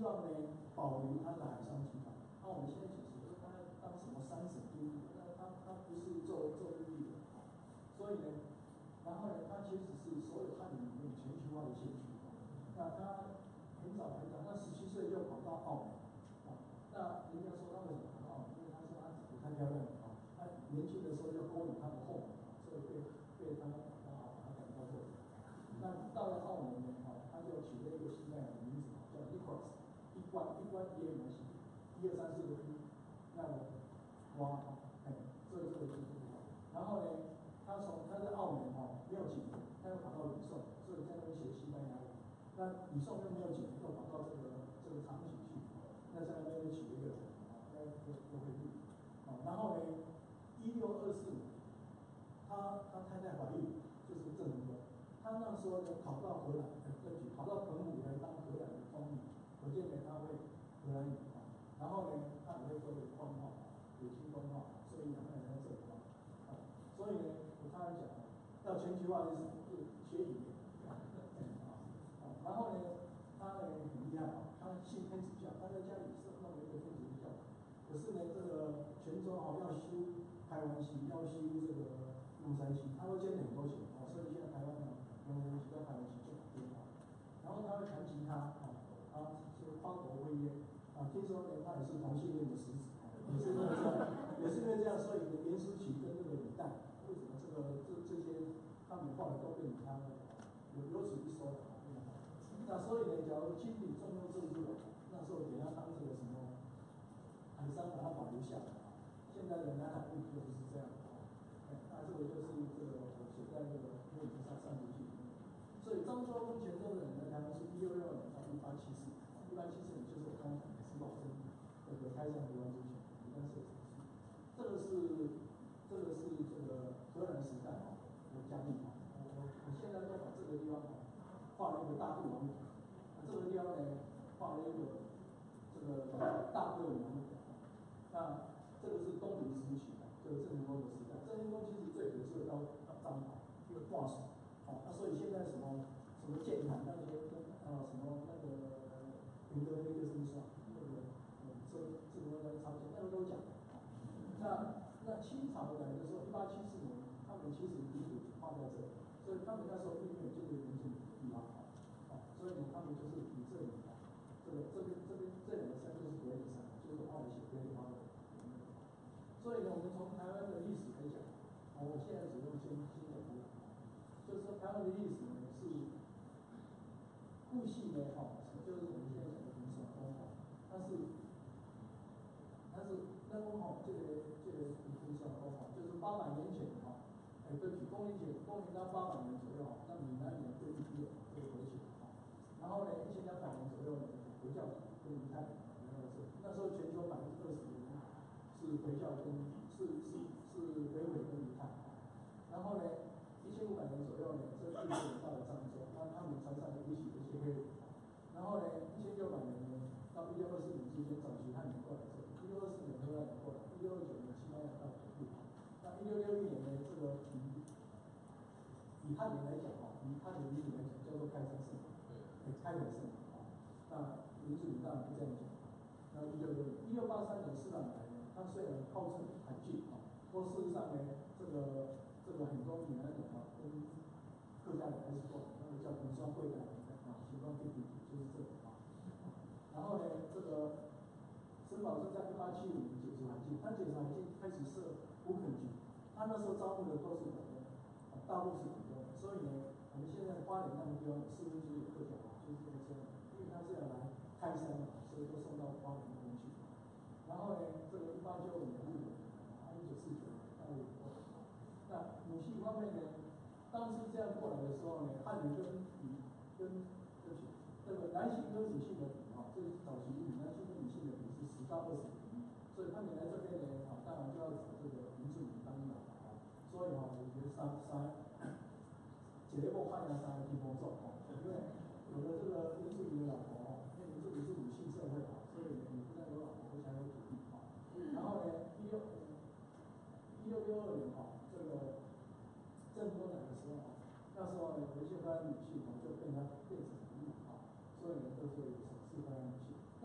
希望呢保留它的海上集团。那我们现在其实说它当什么三省都有，那它它不是做做日历的，所以呢，然后呢，它其实是所有汉语里面全球化的先驱。那他很早很早，那十七岁就跑到澳门，啊，那人家说他为什么跑到澳门？因为他说他长得太漂亮了，啊，他年轻的时候就勾引他的后母，所以被被他啊把他赶到这里。那到了澳门呢，啊，他就取了一个西班牙的名字，叫 Nicholas， 一关一关也没系，一二三四个一，那个哇，哎，所以这个就是这个。然后呢，他从他在澳门哈没有几年，他又跑到吕宋，所以在那边学西班牙语。那吕宋又没有几年，又跑到这个这个长崎去，那在那边又娶了一个人，啊，那又又回去，啊，然后呢，一六二四年，他他太太怀孕，就是郑成功，他那时候呢跑到荷兰，呃，跑到澎湖来当荷兰的翻译，可见呢他会荷兰语啊，然后呢他也会说官话，北京官话，所以两个人在这里啊，所以呢，我常常讲啊，要全球化就是是学语言。然后呢，他呢很厉害啊，他信天主教，他在家里是弄了一个天主教。可是呢，这个泉州哈要修台湾溪，要修这个龙山溪，他都捐了很多钱啊，所以现在台湾呢，龙山溪跟台湾溪就很颠倒。然后他会弹吉他啊，啊，就花国会约啊，听说呢他也是同性恋的始祖，也是因为这样，也是因为这样，所以严思齐跟这个李诞，为什么这个这这些他们后来都被他有有此一说的。那所以呢，假如经理重用政治，那时候给他当这个什么海商，把他保留下来啊。现在的南海问题就不是这样的啊。那这个就是这个我写在这个论文上上集记里面。所以漳州跟泉州的人呢，他们是一六六二年到一八七四，一八七四年就是我刚才讲的石宝珍这个开向台湾之前，应该是有城市。这个是这个是这个荷兰时代啊，我加密啊，我我我现在都把这个地方啊。画了一个大肚王表，这个地方呢画了一个这个大队伍王表。那这个是东林时期的，这个郑成功的时代。郑成功其实最有是到到张宝一个挂手，啊，那所以现在什么什么建坛那些跟啊什么那个云德那个什么什么那个这这个那个朝鲜那个都讲。那那清朝来的时候，一八七四年，他们其实领土放在这里，所以他们那时候避免就是原住民的地方啊，啊，所以呢，他们就是以这里啊，这个这边这边这两个山就是国立山，就是澳门写国立花的。所以呢，我们从台湾的历史来讲，啊，我现在只用先先讲这个，就是说台湾的历史呢是父系呢，哈，就是我们现在讲的民省公哈，它是。但是那个哈，这个这个你可以算哦哈，就是八百年前哈，哎，对不起，公元前公元到八百年左右哈，那闽南语对第一这个回起来哈，然后呢，一千两百年左右呢，回教徒跟犹太人来到这，那时候全球百分之二十的人是回教跟是是是北纬跟犹太，然后呢，一千五百年左右呢，这印度人到了漳州，那他们船上也许有一些黑人，然后呢，一千六百年呢，到一六二四年之间找其他人过来这里。一六二四年荷兰人过来，一六二九年西班牙到北部，那一六六一年呢，这个以以汉人来讲啊，以汉人民来讲叫做开山圣母，对，开垦圣母啊。那原住民当然不这样讲。那一六六年，一六八三年施琅来呢，他虽然号称罕见啊，不过事实上呢，这个这个很多闽南人啊跟客家人还是说，那个叫平双会的啊，行动地地就是这个啊。然后呢，这个。沈葆桢在一八七五年解除海禁，他解除海禁开始设五垦局，他那时候招募的都是广东，啊，大陆是广东，所以呢，我们现在花莲那个地方有四分之一有客家话，就是这个这样，因为他是要来开山嘛，所以都送到花莲那边去。然后呢，这个一八九五年日本，啊，一九四九年大陆过来，那母系方面呢，当时这样过来的时候呢，汉语跟语跟对不起，这个男性跟女性的比啊，这是早期女男性跟女性的比是十到二十比例，所以他们来这边呢，啊，当然就要找这个原住民当老啊，所以哈，我觉得三三，姐姐不看呀，三听风重啊，因为有了这个原住民的老婆哦，因为原住民是母系社会啊，所以你不但有老婆，而且还有土地啊。然后呢，一六一六六二年哈，这个郑成功来的时候啊，那时候呢，有一些荷兰女性啊就被他变成奴隶啊。所以呢，都是有省市荷兰女性。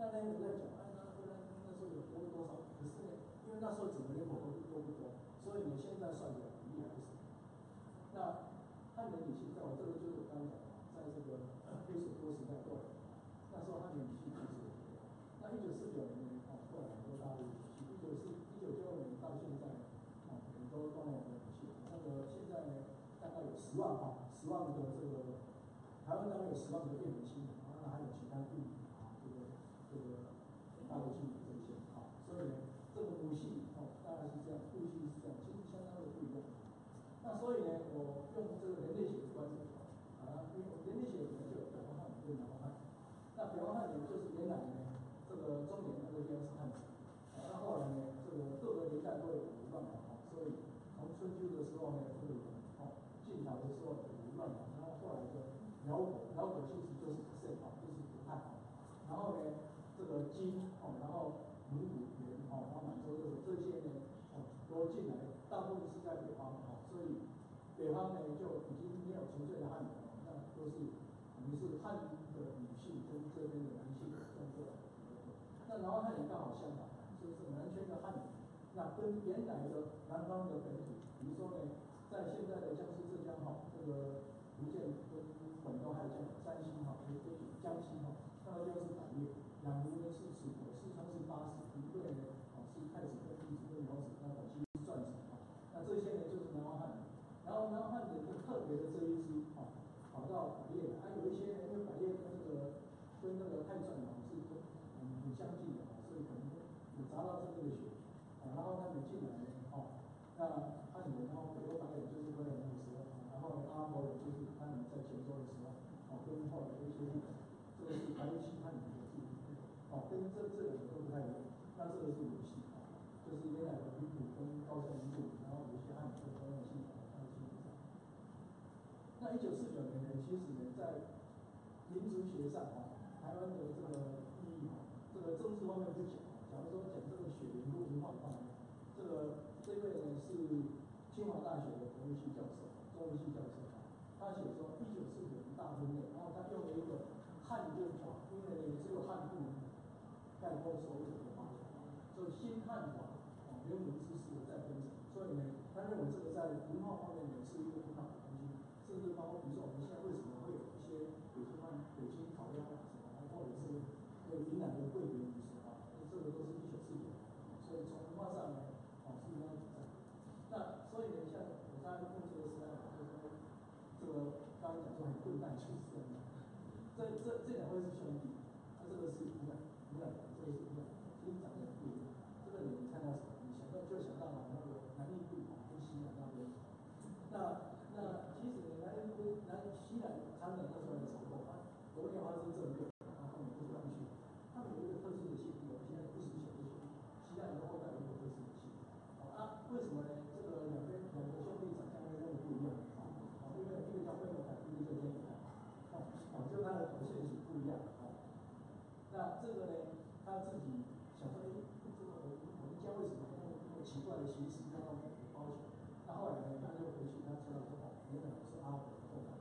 那那人在讲，哎，那那那时候有多多少？可是呢，因为那时候整个人口都都不多，所以你现在算起来比例还不少。那汉人女性，在我这个就是我刚刚讲的，在这个黑水多时代过来，那时候汉人女性其实也多。那一九四九年呢，哦，过来很多大陆女性，一九四一九九二年到现在，哦，很多东亚的女性，那个现在呢，大概有十万哈，十万个这个台湾大概有十万个变种性的，然后还有其他病啊，这个这个大陆性的这些啊，所以呢，这个母系哦，大概是这样，父系是这样，其实相当的不一样。那所以呢，我用这个人类学的观点啊，因为人类学里面就有北方汉人跟南方汉人。那北方汉人就是原来呢，这个中原那个地方是汉人，啊，那后来呢，这个各个年代都有武乱嘛，所以从春秋的时候呢，这个哦，晋朝的时候有武乱嘛，然后后来就辽国，辽国其实就是盛哦，就是古汉，然后呢，这个金哦，然后蒙古元哦，然后满洲这个这些呢，哦，都进来，大部分是在北方哦，所以北方呢就已经没有纯粹的汉人哦，那都是等于是汉的女性跟这边的男性这样过来的。那然后汉人刚好相反，就是南圈的汉人，那跟原来的南方的本土，比如说呢，在现在的江苏、浙江哈，这个福建跟广东还有江山西哈，这这江西哈，那个地方是百越，两湖呢是楚国，四川是巴蜀，云贵呢哦是太子跟弟子跟苗子，那广西是篆子哈，那这些呢就是南方汉人。然后南方汉人就特别的这一支哦，跑到百越来，还有一些呢，因为百越跟这个跟那个太传统是很很相近的啊，所以可能有砸到这边的血啊，然后他们进来呢哦，那汉人，然后北欧白人就是威廉姆斯，然后阿拉伯人就是他们在泉州的时候哦，跟后来的一些这个这个是白期汉人的字哦，跟这这两个都不太一样，那这个是母系啊，就是原来的云埔跟高山云埔，然后有一些汉人跟高山系统还有基本上。那一九四九年呢，其实呢，在民族学上啊，台湾的这个意义啊，这个政治方面不讲，假如说讲这个血缘跟文化方面，这个这位呢是清华大学的国文系教授，中文系教授啊，他写说一九四九年大分裂，然后他用了一个汉论法，因为呢只有汉不能概括所有的话，所以新汉法啊，原文知识的再分成，所以呢，他认为这个在文化方面呢是一个很好的东西。甚至包括比如说我们现在为什么会有一些北京饭、北京烤鸭啊什么，或者是那个云南的桂圆米食啊，这个都是一九四九年，所以从文化上呢，哦是应该主张。那所以呢，像我刚才问这个时代，就是说这个刚才讲说很混蛋就是这样的，这这这两位是兄弟，那、啊、这个是云南云南人，这个是云南人，其实长得不一样。这个你看到什么？你想到就想到了那个南印度啊跟西南那边，那。那其实呢，南跟南西南长南那时候也吵过，啊，国内发生政变，然后他们不上去，他们有一个特殊的性，我们现在不实行不行。西南的后代有一个特殊的性，啊，为什么呢？这个两边两个兄弟长相跟那个不一样啊，啊，因为一个叫贝洛凯，一个叫天凯，啊，就他的表现是不一样啊。那这个呢，他自己想说，哎，这个我我们家为什么用那么奇怪的形式要让我包起来？那后来呢，他就回去，他知道说，哦，原来我是阿伯的后代。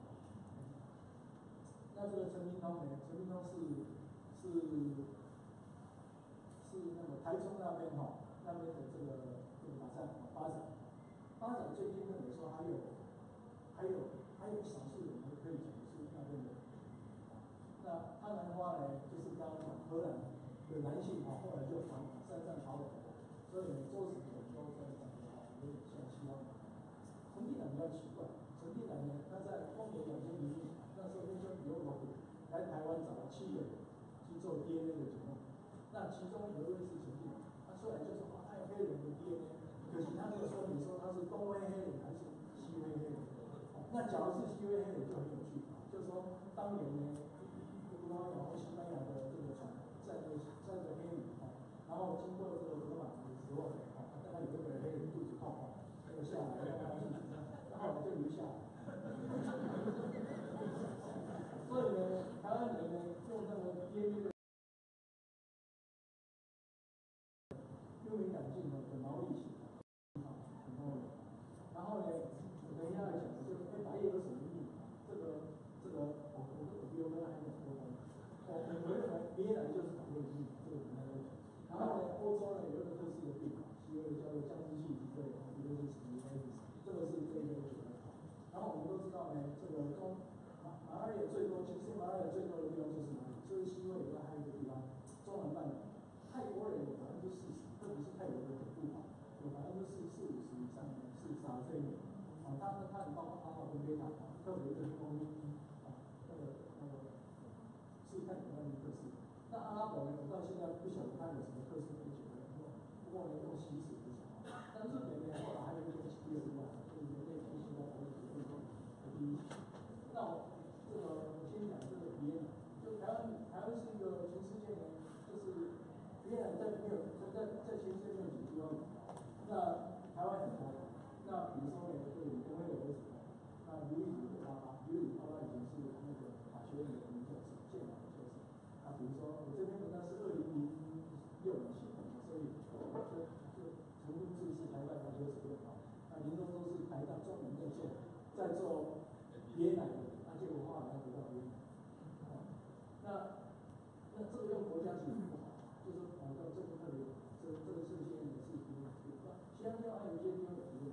那这个陈明通呢？陈明通是是是那个台中那边哈、哦，那边的这个这个马上发展，发展最近认为说还有还有还有少数人可以讲的是那边的。那汉兰花呢，就是刚刚讲荷兰的男性啊，后来就往山上逃跑，所以呢，周子永都在讲的啊，有点像西方。陈定南比较奇怪，陈定南呢，他在公元两千零一年，那时候那时候刘罗虎来台湾找了七个人去做 D N A 的检验，那其中有一位是陈定南，他出来就说啊，他有黑人的 D N A， 可惜他没有说明说他是东非黑人还是西非黑人。那假如是西非黑人就很有趣，就是说当年呢，葡萄牙和西班牙的这个船载着载着黑人啊，然后经过这个罗马的时候啊，大概有一个黑人肚子痛啊。就下来，然后我就留下来。所以呢，台湾人呢用那个 D N A 的优美感性的很毛利型，啊，很毛利。然后呢，我等一下来讲，就哎白叶有什么意义？这个这个我我我比如过呢用习史为主啊。那日本呢后来还有一个企业之外，就是人类必须要保持运动的第一。那我这个我先讲这个别人，就台湾台湾是一个全世界呢，就是别人在没有在在全世界没有几个地方有，那台湾很多。那比如说呢，就以公会的为主，那刘以儒的爸爸，刘以儒爸爸以前是那个法学院的名教授，宪法的教授。那比如说我这篇文章是二零零六年写的，所以就就陈文志是台大法学主任啊，那林东洲是台大中文院线在做别奶的，那结果后来得到别奶。那那这个用国家其实不好，就是反正这个特别，这这个事件也是别奶别奶，其他地方还有一些地方有别奶。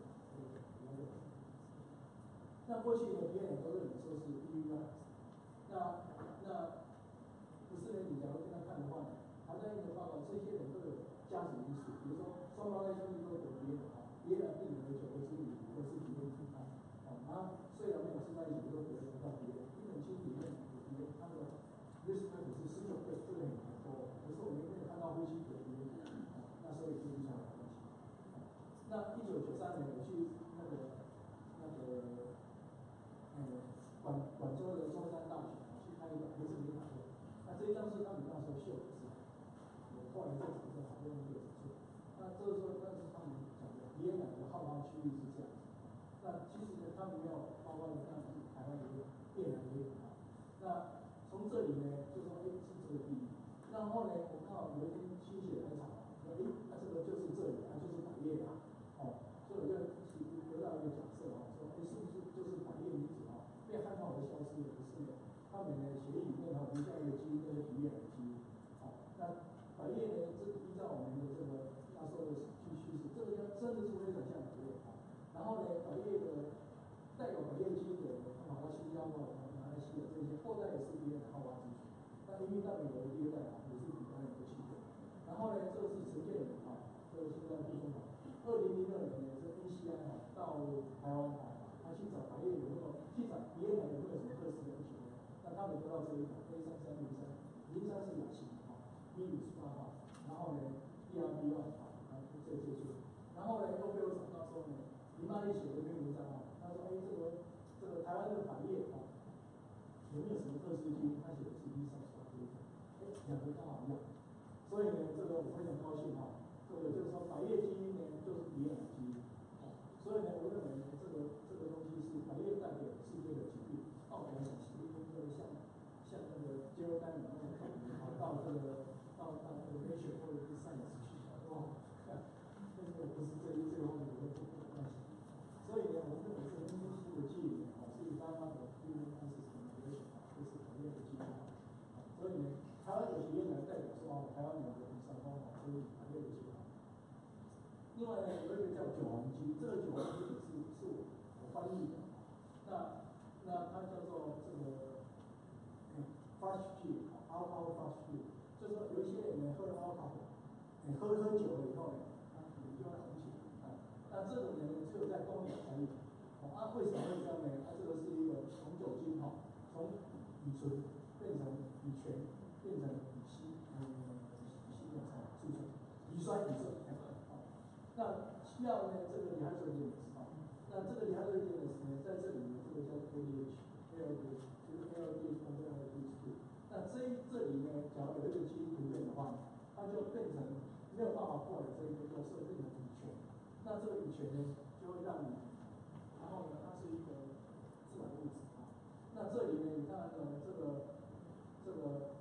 那过去呢，别人都认为说是地域外，那那不是呢？你假如这样看的话呢，台大院的报告，这些人都有家族因素，比如说双胞胎兄弟都得别人啊，别人病人的九个之女都是别人出胎啊，然后虽然没有住在一起，都得得到别人，一本经里面有别人，他们的 risk factor 是十九倍，这个很多，可是我们没有看到夫妻得别人，那所以就不算关系。那一九九三年我去那个那个。呃，广广州的中山大学去开一个孩子联访会，那这一张是他们那时候秀的是，我后来再找一个好多人有做，那这个时候那是他们讲的，别人的好发区域是这样子，那其实呢，他们没有包括像台湾也有，越南也有啊，那从这里呢，就说哎是这个地域，然后呢，我刚好有一天心血来潮，说哎，那这个就是这里，啊就是百业啊，哦，所以我就得到一个假设啊，说哎是不是就是百业女子啊？被汉化而消失的不是呢，他们的血液里面哈留下一个基因叫做皮叶的基因，好，那百叶呢，这依照我们的这个那时候的去叙事，这个叫真的是非常像百叶啊。然后呢，百叶的带有百叶基因的人，他把它新疆或马来西亚这些后代也是别人的好发族群，那移民到美国的第二代啊，也是比较有气候。然后呢，这个是陈建仁啊，这个现在副总统，二零零二年呢是 N C I 啊到台湾来。他去找百叶有没有，去找别人有没有什么特殊的需求？那他们得到这一款 A 三三零三，零三是亚型啊 ，B 五十八号，然后呢 B R B 二啊，然后这这些，然后呢又被我找到说呢，林曼丽写的一篇文章啊，他说哎这个这个台湾的百叶啊，有没有什么特殊基因？他写的是 B 三十八这一款，哎两个刚好一样，所以呢这个我非常高兴哈、啊，这个就是说百叶基因呢就是别人的基因。所以呢，我认为呢，这个这个东西是百叶代表世界的疾病，奥表产实力，就是像像那个肌肉单元那种，到这个到到那个 nature 或者是 science 去哇，但是我不是这一这个方面我都不不关心。所以呢，我认为这个东西的记忆啊，是一般般的 human ancestry relation 啊，就是百叶的基因啊。所以呢，台湾有学院来代表说哦，台湾有个第三方啊，所以百叶的基因。另外呢，有一个叫九黄基，这个九黄基也是是我我翻译的，那那它叫做这个嗯 flash P 啊 alcohol flash P， 就是说有一些人呢喝了 alcohol， 你喝喝酒了以后呢，他脸就要红起来啊，那这种人呢只有在东亚才有，啊为什么会这样呢？它、啊、这个是一个从酒精哈，从乙醇变成乙醛，变成乙烯，嗯，乙烯变成醋醇，乙酸乙醇。那需要呢，这个两者也是啊。那这个两者也是呢，在这里呢，这个叫 A D H，A L D H， 就是 A L D H 跟 A L D H 二。那这这里呢，假如有一个基因突变的话，它就变成没有办法过来这一个叫色变成乙醛。那这个乙醛呢，就会让你，然后呢，它是一个致癌物质啊。那这里呢，你看呢，这个这个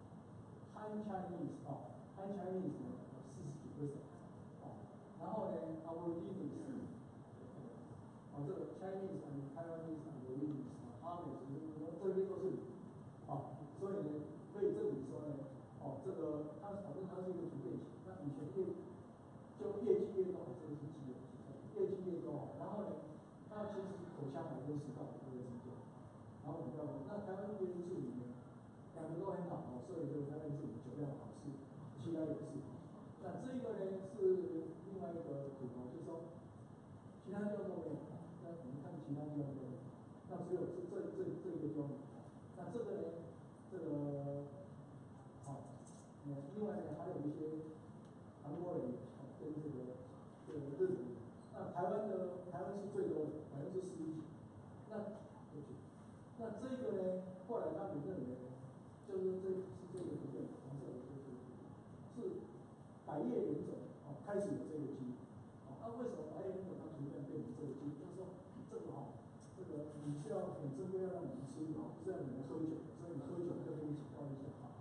Han Chinese 啊 ，Han Chinese 呢，四十几 percent。然后呢 ，Aborigines， 啊，这个 Chinese and Taiwanese and Aborigines 啊，阿美族这些都是啊，所以呢，可以证明说呢，哦，这个它反正它是一个突变型，那以前越就越积越多，这个是积累，越积越多，然后呢，它其实口腔癌跟食道癌都会出现，然后比较那台湾这边治理呢，两个都很好哦，所以这个台湾治理酒量好是，其他也是。那这个呢是另外一个图啊，就是说其他地方都没有，那我们看其他地方都没有，那只有这这这这一个地方有。那这个呢，这个好，嗯，另外呢还有一些韩国人跟这日本人，那台湾的台湾是最多的，百分之十一。那那这个呢，后来他们认为呢，就是这是这个图片黄色的这个是百叶原种哦开始有这个基因。哦，那、啊、为什么百叶原种它图片变成这个基因？就是说这个哦，这个你是要很珍贵要让你们吃哦，不是让你们喝酒，所以你喝酒就跟你请教一下哈。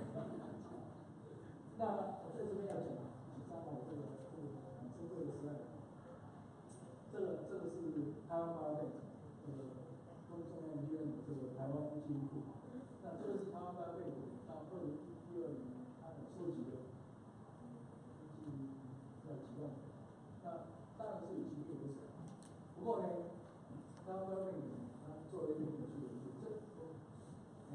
那我在这边要讲啊，几张哦，这个这个很珍贵的时代。这个这个是台湾八倍，呃，中中央医院的这个台湾基因库。那这个是台湾八倍的，到二零一二年它有收集的，嗯，要几万人。那当然是以疾病为首，不过呢，台湾八倍的它做了一个很有趣的研究，这，嗯，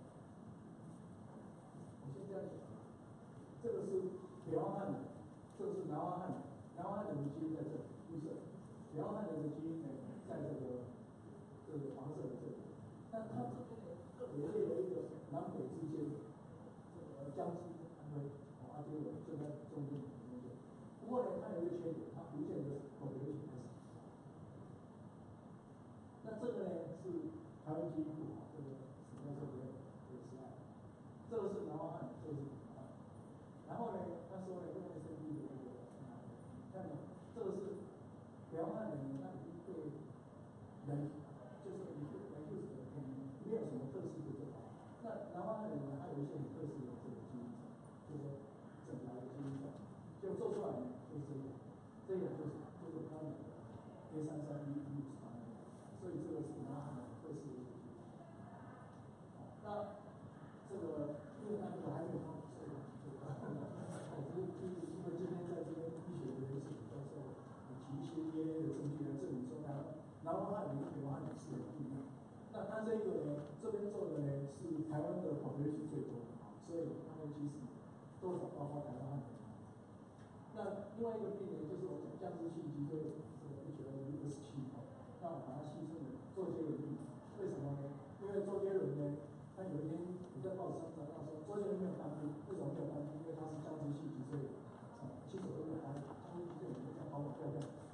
我先这样讲，这个是北方汉人，这个是南方汉人，南方汉人的基因在这里，绿色。北方汉人的基因呢，在这个这个黄色的这里，但它这边呢特别列了一个南北之间的这个江西安徽，哦，阿基文就在中间中间。不过呢，它有一个缺点，它不见得口流血开始。那这个呢是台湾基因库啊，这个史在这边这个是案，这个是南方汉人，这个是北方汉人。然后呢，他说呢，用 S N P 的那个，看到这个是。北方汉人呢，他已经对人，就是你对人就是很没有什么特殊的这种。那南方汉人呢，他有一些很特殊的这个基因，就是说整条的基因上，就做出来呢就是这个，这个就是就是我刚刚讲的 A 三三一一五十八，所以这个是南方汉人特殊的基因。那这个因为他这个还没有发表，所以这个我只是就是因为今天在这边医学的人士教授。提一些 D N A 的证据来证明说南南方汉人跟北方汉人是有不一样。那他这个呢，这边做的呢是台湾的population是最多的，所以他们其实多少包括台湾汉人。那另外一个病人就是我讲降脂性脊椎这个 H L V 二十七号，那我把它戏称为周杰伦病。为什么呢？因为周杰伦呢，他有一天我在报纸上找到说周杰伦没有当兵，为什么没有当兵？因为他是降脂性脊椎炎。其实我都没有当，降脂性脊椎炎就叫跑跑跳跳。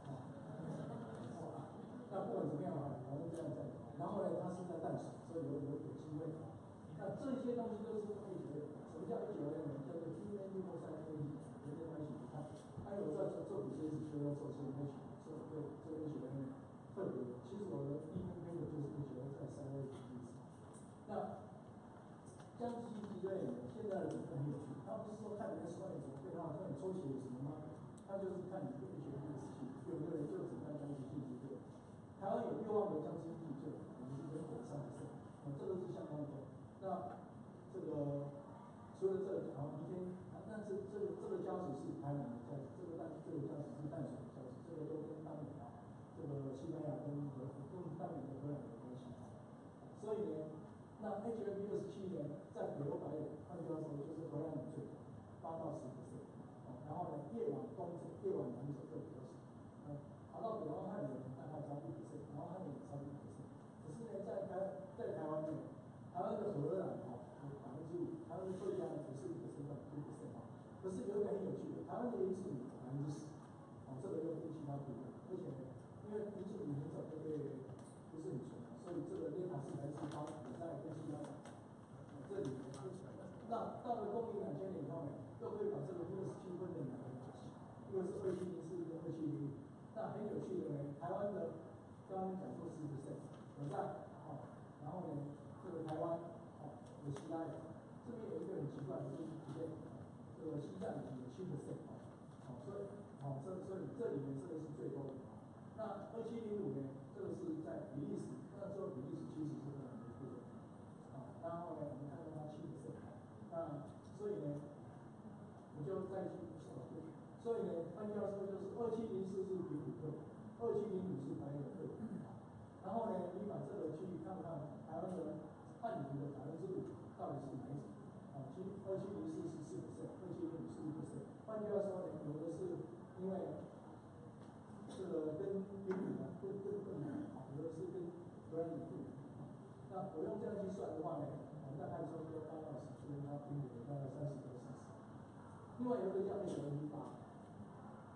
那不管怎么样啊，反正这样在。然后呢，它是在淡水，所以有有有机会。那这些东西都是 H L V， 什么叫 H L V 呢？叫做 T N 六三 A D， 人类关系。它，还有在做做骨髓子，就要做这些 H， 所以对这个 H L V 特别。其实我的第一篇篇的就是 H L V 在三 A 的例子。那降脂性脊椎炎现在的诊断很有趣，它不是说看你的 S 光有什么变化，说你抽血有什么吗？它就是看你的 H L V 的事情。有的人就诊断降脂性脊椎。台湾有六万个降脂性脊椎，我们是人口三十岁，啊，这个是相当多。那这个除了这个啊，明天啊，但是这个这个胶质是台湾的胶质，这个淡这个胶质是淡水的胶质，这个都跟当年啊，这个西班牙跟荷跟当年的荷兰有关系。所以呢，那 H L V 二十七呢，在北欧白人，换句话说就是荷兰人最多，八到十 percent， 啊，然后呢，越往东走，越往南走就比较少，啊，跑到北方汉人大概超过 percent， 然后汉人也超过 percent， 可是呢，在台在台湾呢，台湾的荷兰哈有百分之五，台湾的最佳的不是 percent 到 two percent 啊，可是有一个很有趣的，台湾的原住民百分之十，啊，这个又跟其他不一样，而且呢，因为原住民很早就被不是很纯。所以这个链塔是来自高比赛跟其他的，这里那到了公元两千年以后呢，又可以把这个二十七分的两个打细，一个是二七零四，一个二七零五。那很有趣的呢，台湾的刚刚讲说十 percent， 有在哦，然后呢，这个台湾哦有西拉雅，这边有一个很奇怪的是不对，这个西藏有七 percent 哦，哦，所以哦，所以所以这里面这个是最多的。那二七零五呢，这个是在比利时。那时候比利时其实是很没部的，啊，然后呢，我们看到它七 percent， 那所以呢，我就再去说，所以呢，换句话说就是二七零四是平埔克，二七零五是白人克，然后呢，你把这个去看看台湾的汉人的百分之五到底是哪一种？啊，七二七零四是四 percent， 二七零五是一 percent， 换句话说呢，有的是因为这个跟平埔啊，跟跟更难，啊，有的是跟荷兰人不一样。那我用这样去算的话呢，我们大概差不多八到十，所以它平埔大概三十到四十。另外有一个叫 H L V 八，我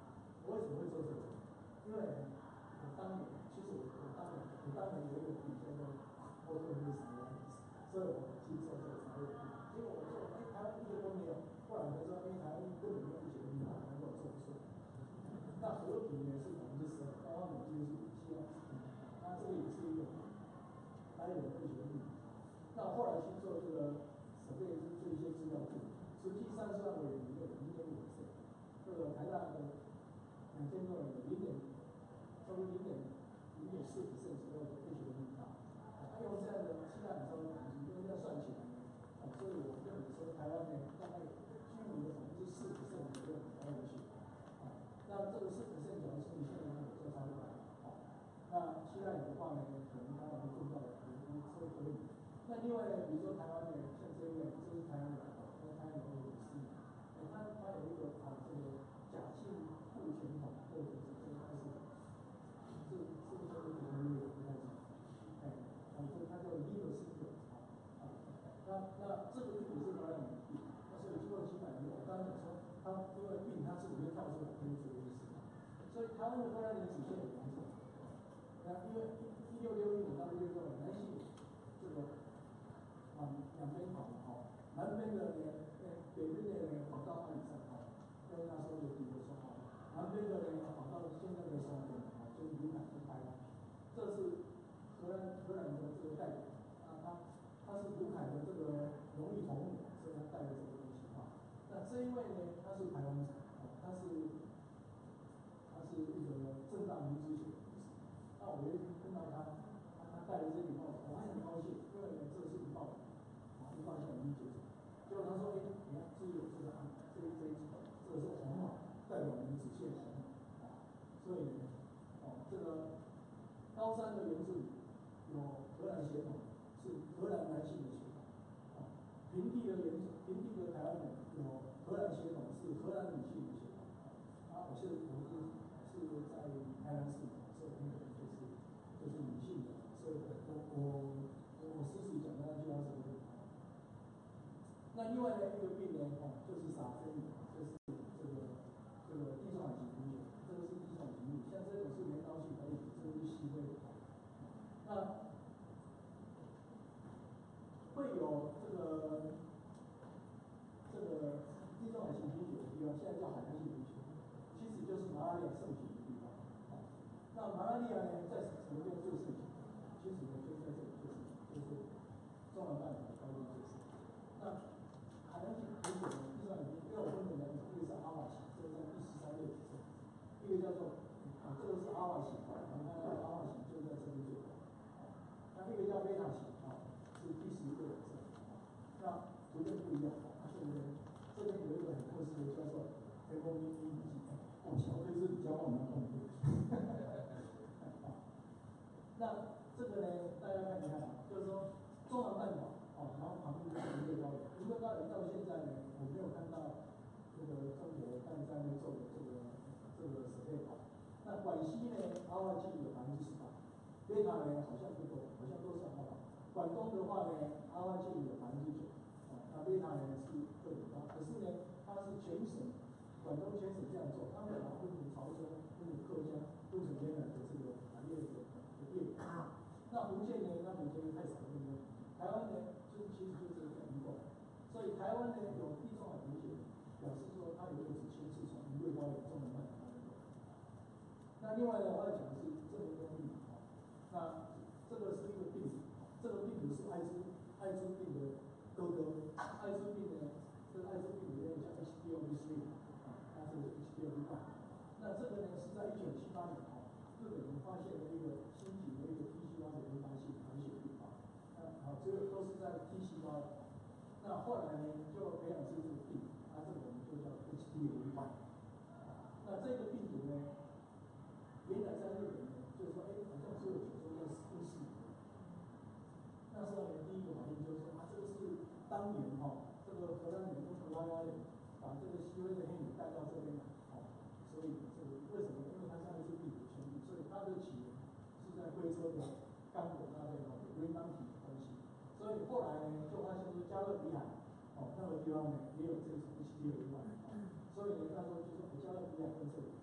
我为什么会做这个？因为我当年，其实我我当年我当年有一个笔叫做 photorealism， 所以我去做这个茶叶笔。结果我做，哎，台湾一个都没有。后来我说，哎，台湾根本没有一些地方能够做出来。那和平呢是百分之十二，高方美金是七万，那这个也是一个还有科学力。那后来去做这个准备是做一些资料库，实际上是要为一个零点五次，这个台大的两千多人有零点，差不多零点零点四 percent 左右的科学力大。还有这样的期待很高的东西，因为这样算起来呢，啊，所以我认为说台湾呢大概居民的百分之四 percent 左右的台湾人啊，那这个四 percent 假如是你现在有做差不多，好，那期待的话呢，可能当然会做到的，所以可以。那另外呢，比如说台湾呢，像这一位，这是台湾人，因为台湾人有律师，哎，他他有一个啊这个假性父权统或者是这个开始，是是不是叫做德律的不太清楚，哎，反正他叫 legal system 啊，那那这个病也是感染病，但是经过几百年，我刚才讲说，他因为病他自己会跳出来跟你做一个事，所以台湾的感染年曲线有两种，那因为一六六一年到六六年男性这个。啊，两边跑嘛，哈，南边的呢，呃，北边的呢跑到阿里山，哈，跟那时候有比如说，哈，南边的呢跑到现在的双边，哈，就是云南跟台湾，这是荷兰荷兰的这个代表，啊，他他是卢凯的这个荣誉同母，所以他带了这个东西，哈，那这一位呢，他是台湾人，啊，他是他是一个正大民族学的律师，那我有一天看到他，他他带了这顶帽子，我还很高兴，因为呢这是一报。一方向已经结束，结果他说：“哎，你看，这有这个啊，这这一这个是红马，代表我们只限红马啊。所以呢，哦，这个高山的原住民有荷兰血统，是荷兰男性的血统啊；平地的原平地的台湾人有荷兰血统，是荷兰女性的血统啊。我是我是是在台南市，所以很可能就是就是女性的，所以我我我私自讲的那句话是。”那另外呢，一个病呢，哦，就是啥非病，就是这个这个地中海型贫血，这个是地中海型病，像这种是镰刀性可以，这个是细微的。那会有这个这个地中海型贫血的地方，现在叫海洋性贫血，其实就是马拉利亚盛行的地方。啊，那马拉利亚呢，在什么地方最盛行？其实呢，就在这里最盛行，就是中南半岛的高地最盛行。那海洋性贫血呢，地中海贫血，因为我分成两种，一个是阿瓦型，这个在第十三页指出，一个叫做啊，这个是阿瓦型，我们看到阿瓦型就在这边最高，啊，那一个叫贝塔型啊，是第十一个颜色，啊，那图片不一样，啊，这边这边有一个很特殊的叫做雷公一一笔记，哦，小飞是比较往南动的，那这个呢，大家看一看啊，就是说中南半岛。哦，然后旁边就是银桂高原，银桂高原到现在呢，我没有看到这个中国在在那做的这个这个设备好。那广西呢，阿瓦记有百分之十八，贝塔呢好像不多，好像都是阿瓦。广东的话呢，阿瓦记有百分之九，啊，那贝塔呢是二点八，可是呢，它是全省，广东全省这样做，他们把它分成潮州、分成客家、分成原来的这个行业的的业务。那福建呢，那福建太少了，对不对？台湾呢？就是其实就是这样一个，所以台湾呢有地中海贫血，表示说它有一个子亲是从银桂高原中南半岛那边。那另外呢，我要讲的是这么一个病啊，那这个是一个病毒，这个病毒是艾滋艾滋病的哥哥，艾滋病呢，这个艾滋病里面叫 H P V 三 啊，它是 H P V 一。那这个呢是在一九七八年啊，日本人发现了一个新型的一个 T 细胞的原发性白血病啊。好，这个都是在 T 细胞的。那后来呢，就培养出这个病，啊，这个我们就叫 H D V 一。那这个病毒呢，原来在日本呢，就是说，哎，好像只有听说在四四年。那时候呢，第一个反应就是说，啊，这个是当年哈、哦，这个荷兰人跟葡萄牙人把这个西非的黑女带到这边来，哦，所以这个为什么？因为它现在是病毒全病，所以它的起源是在非洲的刚果那边哦，维当体的东西。所以后来呢，就发现说加勒比海哦那个地方呢也有这种 H D V 一。哦，所以呢，那时候就说加勒比海跟这里这个 H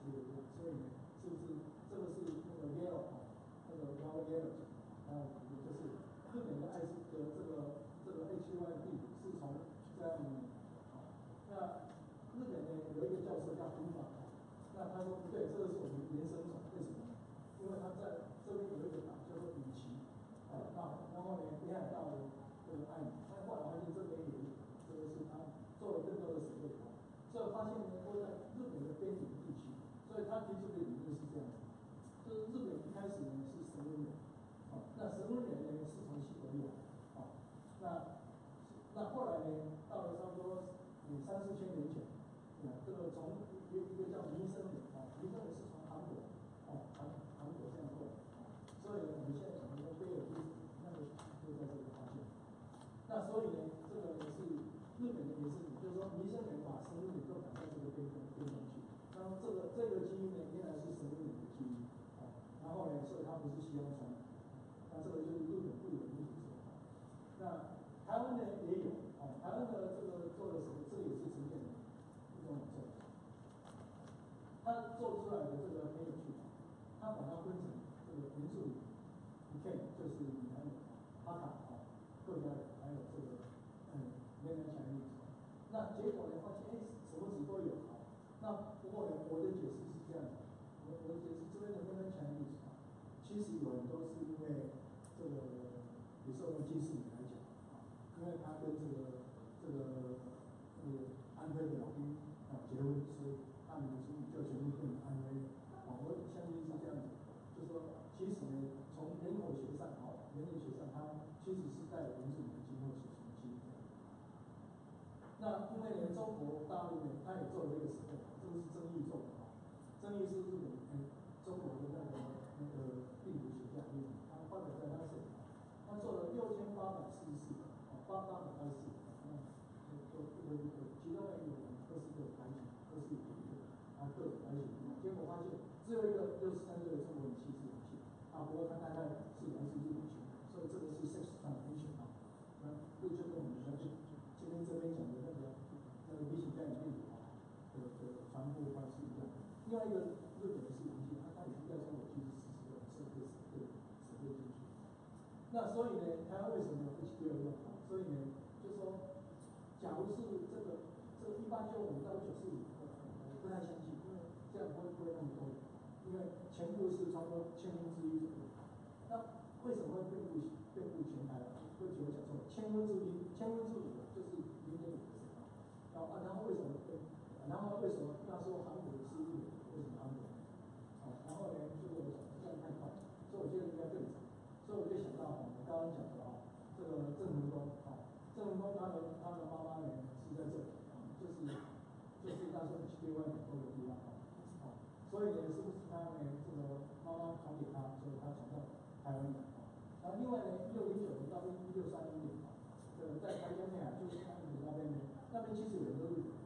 对不对？所以呢，是不是这个是那个 yellow 啊，那个 yellow yellow 讲的，然后就是日本的艾滋的这个这个 H one B 是从这样子。那日本呢有一个教授叫古法，那他说不对，这个是我们原生种，为什么呢？因为他在这边有一个岛叫做羽岐，啊，那然后呢北海道的这个爱，那后来发现这边有这个是他做了更多的实验，所以发现呢都在日本的边缘地区，所以他提出的理论是这样子，就是日本一开始呢是神文人，啊，那神文人呢是从西伯利亚，啊，那那后来呢到了差不多有三四千年前。这个从一个一个叫弥生人啊，弥生人是从韩国哦，韩韩国这样过来，所以呢，我们现在讲的贝尔就是那个就在这里发现。那所以呢，这个也是日本的也是，就是说弥生人把生物点都摆在这个边边边上去，然后这个这个基因呢，原来是生物点的基因啊，然后呢，所以它不是西方传来的，那这个就是日本不文民主说法。那台湾呢也有哦，台湾的这个做的什么，这个也是呈现的。他做出来的这个很有趣，他把它分成这个原住民，你看就是闽南人、哈卡啊、客家人，还有这个嗯闽南强裔。那结果呢，发现哎什么子都有啊。那不过呢，我的解释是这样的，我我的解释这边的闽南强裔啊，其实有很多是因为这个，比如说用近视眼来讲啊，因为他跟这个这个这个安徽的老兵啊结婚，所以他们的子女就全部变成安徽。啊，我相信是这样子，就是说，其实呢，从人口学上，哦，人类学上，它其实是带有原住民的基因或是什么基因这样。那因为呢，中国大陆呢，它也做了一个实验，这个是曾毅做的啊，曾毅是日本哎中国的那个那个病毒学家，他发表在他手上，他做了六千八百四十四个，啊，八八百二十四个，嗯。就一个一个，其中呢有二十个排型，二十五个，啊各种排型，结果发现只有一个六十三岁的中国人气质阳性，啊不过他大概是来自日本血统，所以这个是 sex transmission 啊，那这就跟我们的今天这边讲的那个那个 B 型肝炎病毒啊的的传播方式一样。另外一个日本的是阳性，他他也是要求我去试试的，设备设备设备进去。那所以呢，台湾为什么有 H 六六？所以呢，就说。假如是这个这个一八九五到一九四五，我不太相信，因为这样不会不会那么多，因为全部是差不多千分之一左右。那为什么会遍布遍布全台？会觉得讲说千分之一，千分之五就是零点五个 percent 啊。然后啊，然后为什么会？然后为什么那时候韩国是日本？为什么韩国？哦，然后呢，就是我想这样太快，所以我觉得应该更长。所以我就想到我们刚刚讲的啊，这个郑成功啊。郑成功他的他的妈妈呢是在这里啊，就是就是那时候去另外很多的地方啊，啊，所以呢是不是他呢这个妈妈传给他，所以他传到台湾来啊。然后另外呢，一六零九年到一六三一年啊，这个在台江内海就是安平那边呢，那边其实有很多日本人。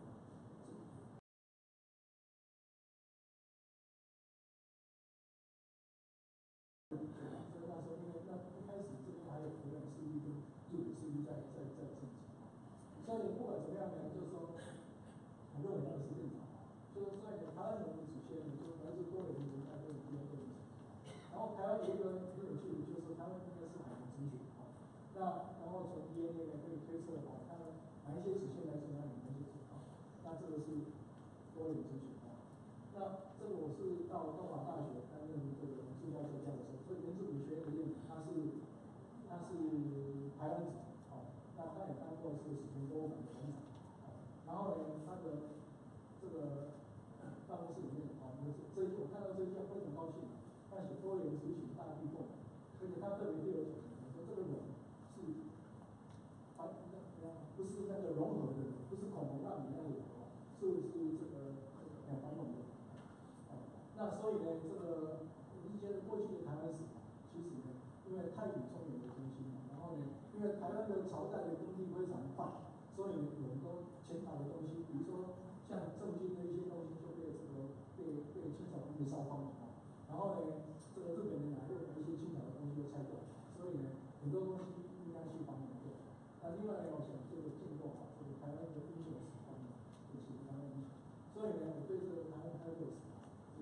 所以那时候因为那一开始这边还有荷兰势力跟日本势力在在在争执。所以不管怎么样呢，就是说，我认为那个是正常，就是在台湾人的祖先，就是来自多元的人在这个地方都有。然后台湾有一个很有趣的，就是台湾应该是海洋族群啊，那然后从 D N A 呢可以推测啊，它哪一些祖先来自哪里，哪一些祖啊，那这个是多元族群啊。那这个我是到东华大学担任这个助教授教的时候，所以原住民学院的院长他是他是台湾籍。那他也当过是史前博物馆的馆长，然后呢，他的这个办公室里面啊，这这一我看到这一项非常高兴，他写多元族群大地共，而且他特别对我讲，说这个人是反不是那个融合的人，不是恐龙那里那个人啊，是是这个两反种的。那所以呢，这个我是觉得过去的台湾史其实呢，因为太古中原的中心嘛，然后呢，因为台湾的朝代的更替非常快，所以有很多前朝的东西，比如说像圣经的一些东西就被这个被被清朝人给烧光了啊。然后呢，这个日本人来又把一些清朝的东西都拆掉，所以呢，很多东西应该去帮忙做。那另外呢，我想这个建构啊，这个台湾的英雄史方面，就是台湾英雄。所以呢，我对这个台湾开拓史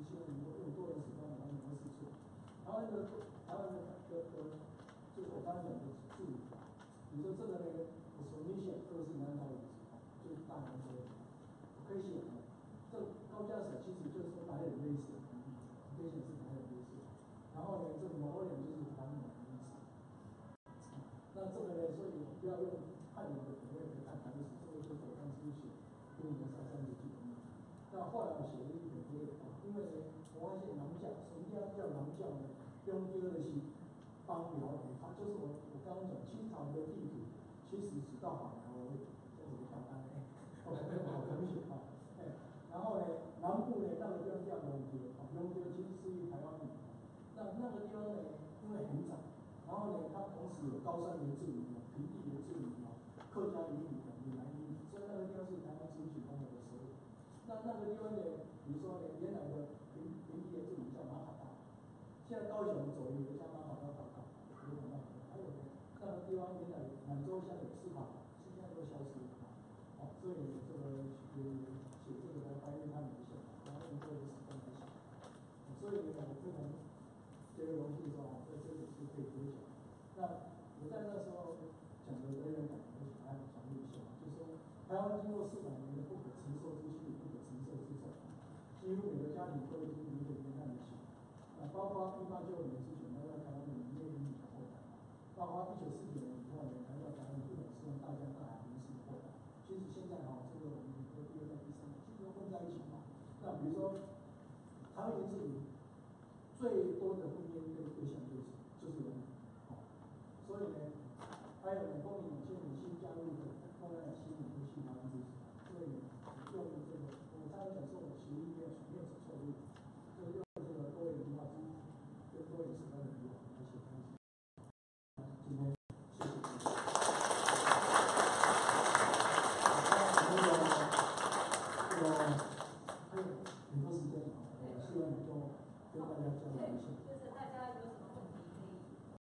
湾的台湾的的的，就是我刚才讲的术语，比如说这个呢 ，explanation 这个是南岛语，就是大洋洲的，我可以写啊，这高加索其实就是说哪里有类似的含义，可以显示哪里有类似。然后呢，这个某人就是南岛的意思。那这个呢，所以不要用汉语的口味来看台词，这个就是我当初写跟你的三三十几的意思。那后来我写了一本这个啊，因为呢，我发现狼教，什么叫叫狼教呢？用第二的是帮辽人，它就是我我刚刚讲清朝的地图，其实只到好辽而已，这怎么搞单呢？我没有好同学啊，哎，然后呢，南部呢那个地方叫永丢，啊，永丢其实是一台湾语，那那个地方呢，因为很窄。然后呢，它同时有高山原住民、平地原住民、客家移民、闽南移民，所以那个地方是台湾自治公有的首领。那那个地方呢，比如说呢，原来的平平地原住民叫马卡达，现在高雄左营有叫马卡达岛岛，有马卡达，还有呢，那个地方原来满洲乡有司法，现在都消失了啊。哦，所以这个也写这个来怀念他们一下，然后用这个时间来写。所以呢，我非常觉得荣幸说啊，在这里是可以分享。那我在那时候讲的人员感，我想来讲一下，就是说台湾经过四百年的不可承受之轻与不可承受之重，几乎每个家庭都已经有点年代的起。啊，包括一八九五年之前来到台湾的农业移民的后代，包括一九四九年以后呢来到台湾不管是用大江大海民事的后代。其实现在哈、哦，这个我们和第二代、第三代其实都混在一起嘛。那比如说台湾原住民。最多的婚姻的对象就是就是人，好，所以呢，还有呢，公民有些女性加入的公安的新闻都是台湾支持，所以用这个我常常讲说，我学艺没有没有走错路，就用这个多元文化知识跟多元时代的语言来写东西。今天谢谢大家。那个这个还有很多时间啊，我希望能够跟大家交流一下。